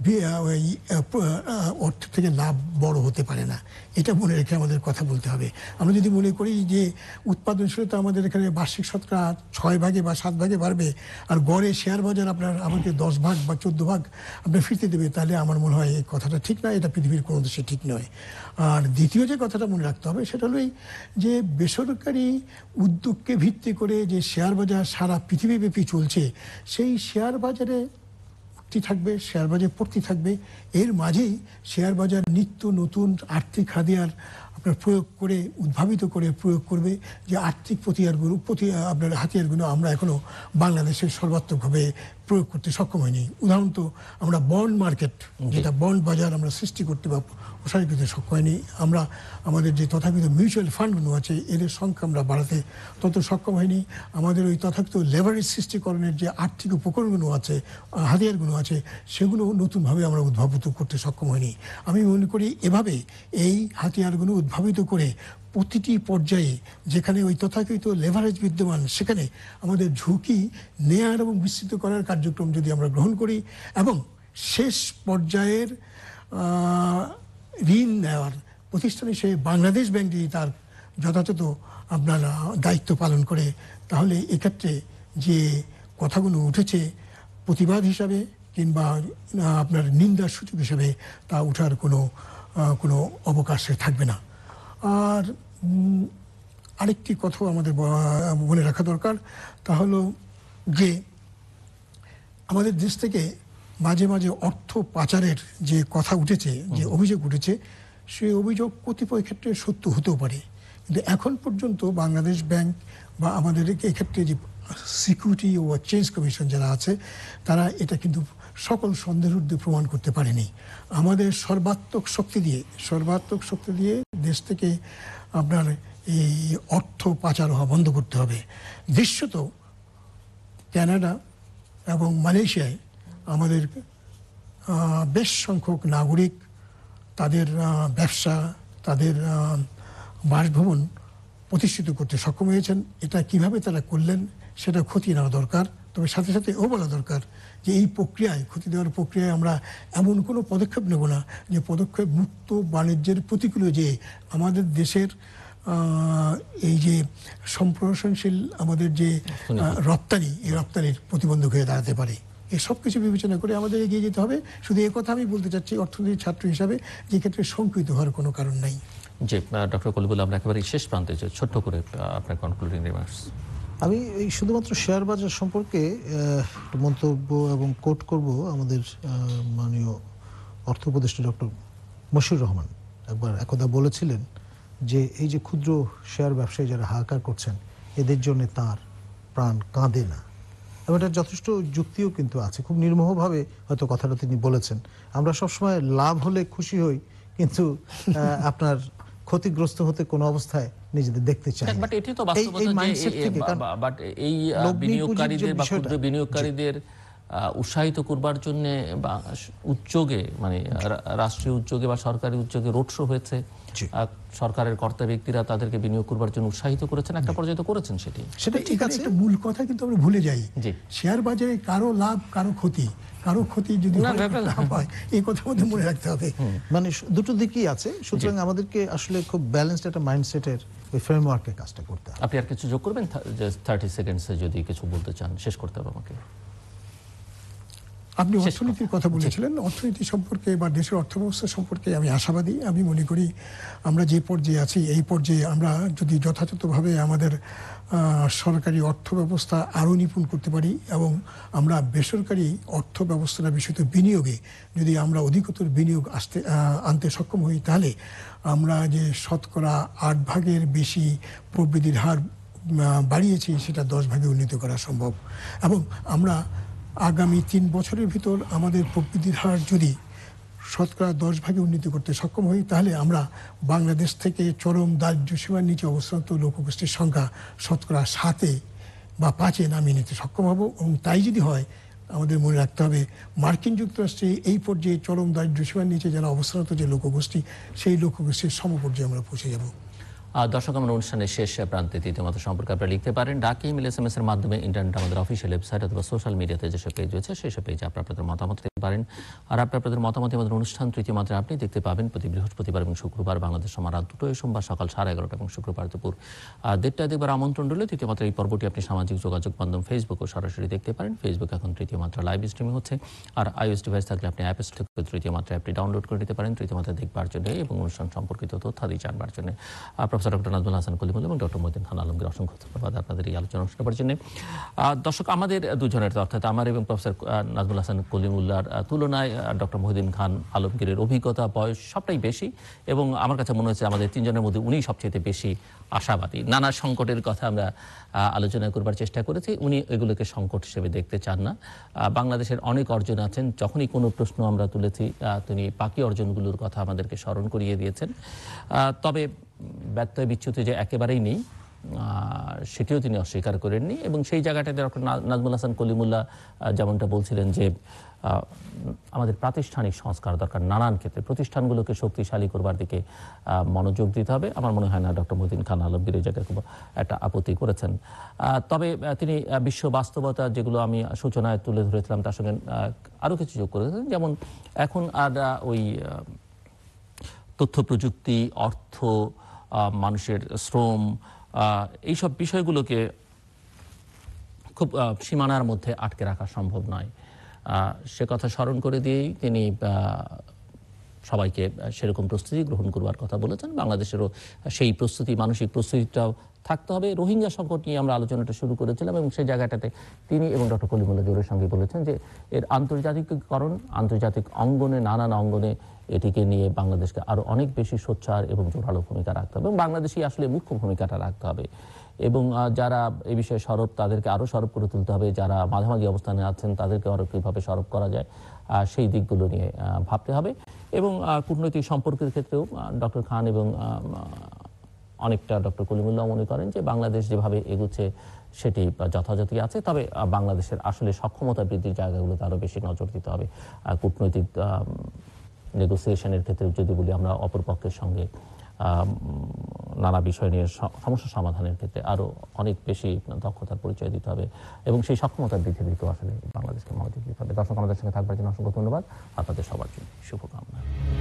অর্থ থেকে লাভ বড় হতে পারে না। এটা মনে রেখে আমাদের কথা বলতে হবে। আমরা যদি মনে করি যে উৎপাদনশীলতা আমাদের এখানে বার্ষিক শতকরা ছয় ভাগে বা সাত ভাগে বাড়বে, আর গড়ে শেয়ার বাজার আপনার আমাকে দশ ভাগ বা চোদ্দ ভাগ আপনার ফিরতে দেবে, তাহলে আমার মনে হয় এই কথাটা ঠিক না, এটা পৃথিবীর কোনো দেশে ঠিক নয়। আর দ্বিতীয় যে কথাটা মনে রাখতে হবে সেটা হলো যে বেসরকারি উদ্যোগকে ভিত্তি করে যে শেয়ার বাজার সারা পৃথিবীব্যাপী চলছে, সেই শেয়ার বাজারে উঠতি থাকবে, শেয়ার বাজার পড়তে থাকবে। এর মাঝেই শেয়ার বাজার নিত্য নতুন আর্থিক হাতিয়ার আপনার প্রয়োগ করে, উদ্ভাবিত করে প্রয়োগ করবে, যে আর্থিক প্রতিহারগুলো প্রতি আপনার হাতিয়ারগুলো আমরা এখনও বাংলাদেশের সর্বাত্মকভাবে প্রয়োগ করতে সক্ষম হয়নি। উদাহরণত আমরা বন্ড মার্কেট, যেটা বন্ড বাজার আমরা সৃষ্টি করতে বা প্রসারিত করতে সক্ষম হয়নি। আমরা আমাদের যে তথাকথিত মিউচুয়াল ফান্ডগুলো আছে এদের সংখ্যা আমরা বাড়াতে তত সক্ষম হয়নি। আমাদের ওই তথাকথিত লেভারেজ সৃষ্টিকরণের যে আর্থিক উপকরণগুলো আছে, হাতিয়ারগুলো আছে, সেগুলো নতুনভাবে আমরা উদ্ভাবিত করতে সক্ষম হয়নি। আমি মনে করি এভাবে এই হাতিয়ারগুলো উদ্ভাবিত করে প্রতিটি পর্যায়ে যেখানে ওই তথাকথিত লেভারেজ বিদ্যমান, সেখানে আমাদের ঝুঁকি নেয়ার এবং বিস্তৃত করার কার্যক্রম যদি আমরা গ্রহণ করি, এবং শেষ পর্যায়ের ঋণ নেওয়ার প্রতিষ্ঠান হিসেবে বাংলাদেশ ব্যাংক যদি তার যথাযথ আপনার দায়িত্ব পালন করে, তাহলে এক্ষেত্রে যে কথাগুলো উঠেছে প্রতিবাদ হিসাবে কিংবা আপনার নিন্দার সূচক হিসাবে তা উঠার কোনো কোনো অবকাশে থাকবে না। আর আরেকটি কথাও আমাদের মনে রাখা দরকার, তা হলো যে আমাদের দেশ থেকে মাঝে মাঝে অর্থ পাচারের যে কথা উঠেছে, যে অভিযোগ উঠেছে, সেই অভিযোগ কতিপয় ক্ষেত্রে সত্য হতেও পারে, কিন্তু এখন পর্যন্ত বাংলাদেশ ব্যাংক বা আমাদের এক্ষেত্রে যে সিকিউরিটি ও এক্সচেঞ্জ কমিশন যারা আছে, তারা এটা কিন্তু সকল সন্দেহের ঊর্ধ্বে প্রমাণ করতে পারেনি। আমাদের সর্বাত্মক শক্তি দিয়ে সর্বাত্মক শক্তি দিয়ে দেশ থেকে আপনার এই অর্থ পাচার হওয়া বন্ধ করতে হবে। দৃশ্যত কানাডা এবং মালয়েশিয়ায় আমাদের বেশ সংখ্যক নাগরিক তাদের ব্যবসা, তাদের বাসভবন প্রতিষ্ঠিত করতে সক্ষম হয়েছেন। এটা কিভাবে তারা করলেন সেটা খতিয়ে নেওয়া দরকার। তবে সাথে সাথে ও বলা দরকার যে এই প্রক্রিয়ায়, ক্ষতি দেওয়ার প্রক্রিয়ায় আমরা এমন কোনো পদক্ষেপ নেব না যে পদক্ষেপ মুক্ত বাণিজ্যের প্রতিকূলে যে আমাদের দেশের এই যে সম্প্রসারণশীল আমাদের যে রপ্তানি, এই রপ্তানির প্রতিবন্ধক হয়ে দাঁড়াতে পারে। এই সব কিছু বিবেচনা করে আমাদের এগিয়ে যেতে হবে। শুধু এই কথা আমি বলতে চাচ্ছি, অর্থনীতির ছাত্র হিসাবে যে ক্ষেত্রে শঙ্কিত হওয়ার কোনো কারণ নাই। জি, ডক্টর কলিবুল, আমরা একেবারে শেষ প্রান্তে যে ছোট্ট করে আপনার কনক্লুডিং রিমার্কস। আমি এই শুধুমাত্র শেয়ার বাজার সম্পর্কে একটু মন্তব্য এবং কোট করব। আমাদের মাননীয় অর্থ উপদেষ্টা ডক্টর মশিউর রহমান একবার একদা বলেছিলেন যে এই যে ক্ষুদ্র শেয়ার ব্যবসায়ী যারা হাহাকার করছেন, এদের জন্য তার প্রাণ কাঁদে না। এবং এটার যথেষ্ট যুক্তিও কিন্তু আছে। খুব নির্মোহভাবে হয়তো কথাটা তিনি বলেছেন। আমরা সবসময় লাভ হলে খুশি হই, কিন্তু আপনার ক্ষতিগ্রস্ত হতে কোনো অবস্থায় নিজেদের দেখতে চাই। বাট এটি তো বাস্তবতা যে বাট এই বিনিয়োগকারীদের বা ক্ষুদ্র বিনিয়োগকারীদের উৎসাহিত করবার জন্য বা উদ্যোগে, মানে রাষ্ট্রীয় উদ্যোগে বা সরকারি উদ্যোগে রোড শো হয়েছে, সরকারের কর্তা ব্যক্তিরা তাদেরকে বিনিয়োগ করবার জন্য উৎসাহিত করেছেন, একটা পর্যায়ে তো করেছেন। সেটি সেটা ঠিক আছে। একটা মূল কথা কিন্তু আমরা ভুলে যাই, শেয়ার বাজারে কারো লাভ কারো ক্ষতি, কারো ক্ষতি যদি লাভ হয়, এই কথা মধ্যে মনে রাখতে হবে। মানে দুটো দিকই আছে। সুতরাং আমাদেরকে আসলে খুব ব্যালেন্সড একটা মাইন্ডসেটের ওই ফ্রেমওয়ার্কে কাজটা করতে হবে। আপনি আর কিছু যোগ করবেন? থার্টি সেকেন্ডসে যদি কিছু বলতে চান, শেষ করতে হবে আমাকে। আপনি অর্থনীতির কথা বলেছিলেন, অর্থনীতি সম্পর্কে বা দেশের অর্থব্যবস্থা সম্পর্কে আমি আশাবাদী। আমি মনে করি আমরা যে পর্যায়ে আছি এই পর্যায়ে আমরা যদি যথাযথভাবে আমাদের সরকারি অর্থ ব্যবস্থা আরও নিপুণ করতে পারি এবং আমরা বেসরকারি অর্থ ব্যবস্থার বিষয়তে বিনিয়োগে যদি আমরা অধিকতর বিনিয়োগ আসতে আনতে সক্ষম হই, তাহলে আমরা যে শতকরা আট ভাগের বেশি প্রবৃদ্ধির হার বাড়িয়েছি সেটা দশ ভাগে উন্নীত করা সম্ভব। এবং আমরা আগামী তিন বছরের ভিতর আমাদের প্রবৃদ্ধির হার যদি শতকরা দশ ভাগে উন্নীত করতে সক্ষম হই, তাহলে আমরা বাংলাদেশ থেকে চরম দারিদ্র্য সীমার নিচে অবস্থানত লোকগোষ্ঠীর সংখ্যা শতকরা সাতে বা পাঁচে নামিয়ে নিতে সক্ষম হব। এবং তাই যদি হয়, আমাদের মনে রাখতে হবে মার্কিন যুক্তরাষ্ট্রে এই পর্যায়ে চরম দারিদ্র্য সীমার নিচে যারা অবস্থানত যে লোকগোষ্ঠী, সেই লোকগোষ্ঠীর সমপর্যায়ে আমরা পৌঁছে যাব। দর্শক, আমার অনুষ্ঠানের শেষ প্রান্তে তৃতীয় মত সম্পর্কে আপনারা লিখতে পারেন ডাক, ইমেল, এস এম এস এর মাধ্যমে, ইন্টারনেট, আমাদের অফিসিয়াল ওয়েবসাইট অথবা সোশ্যাল মিডিয়াতে যেসব পেজ রয়েছে সেসব পেজে আপনারা আপনাদের মতামত দিতে পারেন। আর আপনার আপনাদের মতামত আমাদের অনুষ্ঠান তৃতীয় মাত্রায় আপনি দেখতে পাবেন প্রতি বৃহস্পতিবার এবং শুক্রবার বাংলাদেশ সময় রাত দুটোয়, সোমবার সকাল সাড়ে এগারোটা এবং শুক্রবার দুপুর দেড়টায় দেখবার আমন্ত্রণ রইল। তৃতীয় মাত্রা এই পর্বটি আপনি সামাজিক যোগাযোগ মাধ্যম ফেসবুকও সরাসরি দেখতে পারেন। ফেসবুক এখন তৃতীয় মাত্রা লাইভ স্ট্রিমিং হচ্ছে। আর আইওএস ডিভাইস থাকলে আপনি অ্যাপ স্টোর থেকে তৃতীয় মাত্রা অ্যাপটি ডাউনলোড করে নিতে পারেন তৃতীয় মাত্রা দেখবার জন্য এবং অনুষ্ঠান সম্পর্কিত তথ্যাদি জানবার জন্য। প্রফেসর ডক্টর নাজমুল হাসান কলিমুল এবং ডক্টর মহিউদ্দিন খান আলমগীর, অসংখ্য ধন্যবাদ আপনাদের এই আলোচনা শোনাবার জন্য। দর্শক, আমাদের দুজনের অর্থাৎ আমার এবং প্রফেসর নাজমুল হাসান কলিমুল্লাহর তুলনায় ডক্টর মহিউদ্দিন খান আলমগীরের অভিজ্ঞতা, বয়স সবটাই বেশি এবং আমার কাছে মনে হচ্ছে আমাদের তিনজনের মধ্যে উনি সবচেয়ে বেশি আশাবাদী। নানা সংকটের কথা আমরা আলোচনা করবার চেষ্টা করেছি, উনি এগুলোকে সংকট হিসেবে দেখতে চান না। বাংলাদেশের অনেক অর্জন আছেন, যখনই কোনো প্রশ্ন আমরা তুলেছি তিনি বাকি অর্জনগুলোর কথা আমাদেরকে স্মরণ করিয়ে দিয়েছেন। তবে ব্যত্যয় বিচ্যুতি যে একেবারেই নেই সেটিও তিনি অস্বীকার করেননি এবং সেই জায়গাটাতে ডক্টর নাজমুল হাসান কলিমুল্লাহ যেমনটা বলছিলেন যে আমাদের প্রাতিষ্ঠানিক সংস্কার দরকার, নানান ক্ষেত্রে প্রতিষ্ঠানগুলোকে শক্তিশালী করবার দিকে মনোযোগ দিতে হবে। আমার মনে হয় না ডক্টর মহিউদ্দিন খান আলমগীর এই জায়গায় খুব একটা আপত্তি করেছেন। তবে তিনি বিশ্ব বাস্তবতা যেগুলো আমি সূচনায় তুলে ধরেছিলাম তার সঙ্গে আরও কিছু যোগ করেছেন, যেমন এখন আর ওই তথ্য প্রযুক্তি, অর্থ, মানুষের শ্রম, এইসব বিষয়গুলোকে খুব সীমানার মধ্যে আটকে রাখা সম্ভব নয়। সে কথা স্মরণ করে দিয়েই তিনি সবাইকে সেরকম প্রস্তুতি গ্রহণ করবার কথা বলেছেন। বাংলাদেশেরও সেই প্রস্তুতি, মানসিক প্রস্তুতিটাও থাকতে হবে। রোহিঙ্গা সংকট নিয়ে আমরা আলোচনাটা শুরু করেছিলাম এবং সেই জায়গাটাতে তিনি এবং ডক্টর কলিমুল্লাহ জোরের সঙ্গে বলেছেন যে এর আন্তর্জাতিকীকরণ, আন্তর্জাতিক অঙ্গনে, নানান অঙ্গনে এটিকে নিয়ে বাংলাদেশকে আরও অনেক বেশি সোচ্চার এবং জোরালো ভূমিকা রাখতে হবে এবং বাংলাদেশই আসলে মুখ্য ভূমিকাটা রাখতে হবে এবং যারা এই বিষয়ে সরব তাদেরকে আরও সরব করে তুলতে হবে, যারা মাঝামাঝি অবস্থানে আছেন তাদেরকে আরও কীভাবে সরব করা যায় সেই দিকগুলো নিয়ে ভাবতে হবে। এবং কূটনৈতিক সম্পর্কের ক্ষেত্রেও ডক্টর খান এবং অনেকটা ডক্টর কলিমুল্লাহ মনে করেন যে বাংলাদেশ যেভাবে এগুচ্ছে সেটি যথাযথই আছে, তবে বাংলাদেশের আসলে সক্ষমতা বৃদ্ধির জায়গাগুলোতে আরও বেশি নজর দিতে হবে। কূটনৈতিক নেগোসিয়েশনের ক্ষেত্রে যদি বলি আমরা অপরপক্ষের সঙ্গে নানা বিষয় নিয়ে সমস্যা সমাধানের ক্ষেত্রে আরও অনেক বেশি দক্ষতার পরিচয় দিতে হবে এবং সেই সক্ষমতার বৃদ্ধির দিকেও আসলে বাংলাদেশকে মনোযোগ দিতে হবে। দর্শক, আমাদের সঙ্গে থাকবার জন্য অসংখ্য ধন্যবাদ। আপনাদের সবার জন্য শুভকামনা।